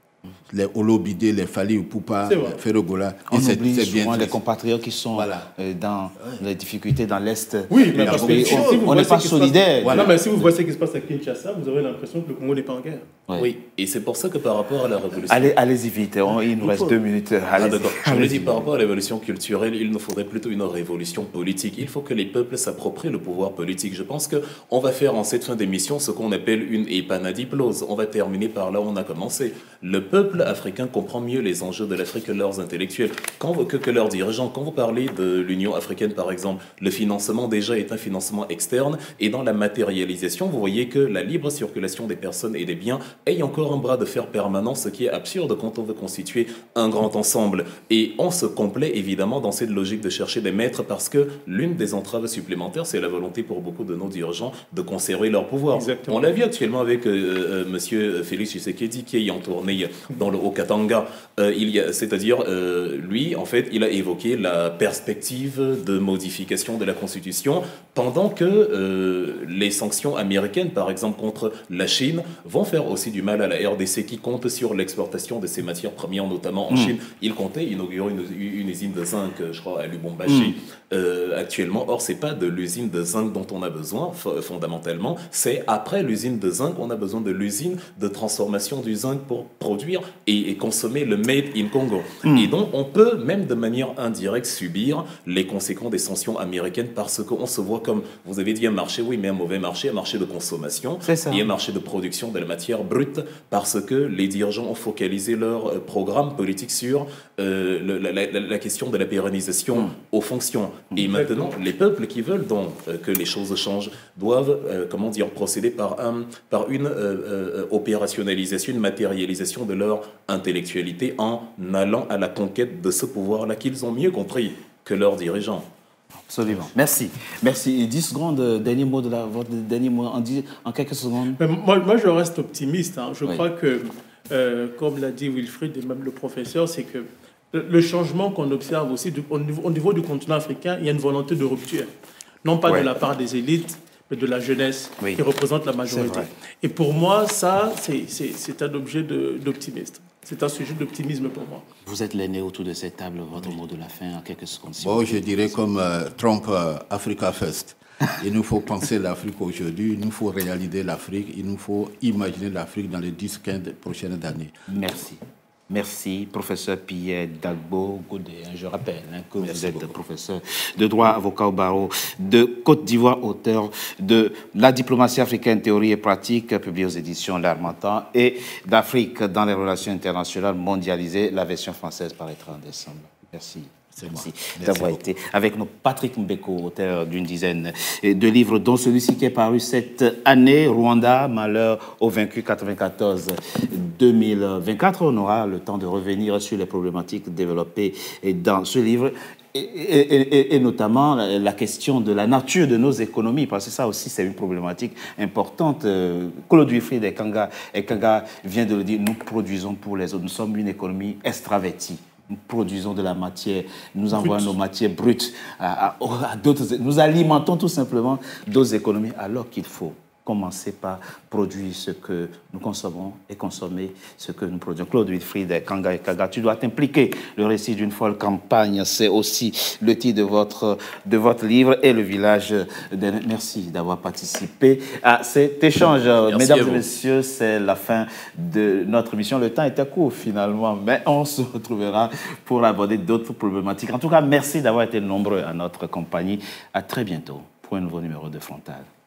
les Olomide, les Fally Ipupa, les Ferrogola. On oublie souvent les compatriotes qui sont dans les difficultés dans l'Est. Oui, mais parce que on n'est pas solidaires. Voilà. Non, mais si vous voyez ce qui se passe à Kinshasa, vous aurez l'impression que le Congo n'est pas en guerre. Ouais. Oui, et c'est pour ça que par rapport à la révolution... Allez-y vite, il nous reste 2 minutes. Je le dis, par rapport à l'évolution culturelle, il nous faudrait plutôt une révolution politique. Il faut que les peuples s'approprient le pouvoir politique. Je pense qu'on va faire en cette fin d'émission ce qu'on appelle une épanadiplose. On va terminer par là où on a commencé. Le peuple africain comprend mieux les enjeux de l'Afrique que leurs intellectuels, que leurs dirigeants. Quand vous parlez de l'Union africaine, par exemple, le financement déjà est un financement externe, et dans la matérialisation, vous voyez que la libre circulation des personnes et des biens est encore un bras de fer permanent, ce qui est absurde quand on veut constituer un grand ensemble. Et on se complaît évidemment dans cette logique de chercher des maîtres, parce que l'une des entraves supplémentaires, c'est la volonté pour beaucoup de nos dirigeants de conserver leur pouvoir. Exactement. On l'a vu actuellement avec monsieur Félix Tshisekedi, qui est en tournée dans le Haut-Katanga. C'est-à-dire, lui, en fait, il a évoqué la perspective de modification de la Constitution, pendant que les sanctions américaines, par exemple, contre la Chine, vont faire aussi du mal à la RDC, qui compte sur l'exportation de ces matières premières, notamment en Chine. Il comptait inaugurer une usine de zinc, je crois, à Lubumbashi, actuellement. Or, c'est pas de l'usine de zinc dont on a besoin, fondamentalement. C'est après l'usine de zinc, on a besoin de l'usine de transformation du zinc pour produire et consommer le made in Congo. Et donc, on peut, même de manière indirecte, subir les conséquences des sanctions américaines, parce qu'on se voit comme, vous avez dit un marché, oui, mais un mauvais marché, un marché de consommation et un marché de production de la matière brute, parce que les dirigeants ont focalisé leur programme politique sur la question de la pérennisation aux fonctions. Et maintenant, les peuples qui veulent donc que les choses changent doivent, procéder par une opérationnalisation, une matérialisation de leur intellectualité, en allant à la conquête de ce pouvoir-là qu'ils ont mieux compris que leurs dirigeants. Absolument. Merci. Merci. 10 secondes, dernier mot votre dernier mot en quelques secondes. Mais moi, je reste optimiste. Je crois que, comme l'a dit Wilfried et même le professeur, c'est que le changement qu'on observe aussi au niveau du continent africain, il y a une volonté de rupture. Non pas de la part des élites, mais de la jeunesse qui représente la majorité. Et pour moi, ça, c'est un objet d'optimisme. C'est un sujet d'optimisme pour moi. Vous êtes l'aîné autour de cette table. Votre mot de la fin en quelques secondes. Bon, je dirais comme Trump, Africa First. Il nous faut penser l'Afrique aujourd'hui, il nous faut réaliser l'Afrique, il nous faut imaginer l'Afrique dans les 10-15 prochaines années. Merci. Merci, professeur Pierre Dagbo Godé. Je rappelle que vous êtes professeur de droit, avocat au barreau de Côte d'Ivoire, auteur de La diplomatie africaine, théorie et pratique, publié aux éditions L'Harmattan, et d'Afrique dans les relations internationales mondialisées. La version française paraîtra en décembre. Merci. Merci d'avoir été avec nous. Patrick Mbeko, auteur d'une dizaine de livres, dont celui-ci qui est paru cette année, Rwanda, Malheur aux vaincus 94-2024. On aura le temps de revenir sur les problématiques développées dans ce livre. Et notamment la question de la nature de nos économies, parce que ça aussi c'est une problématique importante. Claude Wilfried et Kanga vient de le dire, nous produisons pour les autres, nous sommes une économie extravertie. Nous produisons de la matière, nous envoyons nos matières brutes à d'autres, nous alimentons tout simplement d'autres économies, alors qu'il faut commencer par produire ce que nous consommons et consommer ce que nous produisons. Claude Wilfried, Kanga et Kaga, tu dois t'impliquer. Le récit d'une folle campagne, c'est aussi le titre de votre livre, et le village. Merci d'avoir participé à cet échange. Mesdames et messieurs, c'est la fin de notre émission. Le temps était court finalement, mais on se retrouvera pour aborder d'autres problématiques. En tout cas, merci d'avoir été nombreux à notre compagnie. À très bientôt pour un nouveau numéro de Frontal.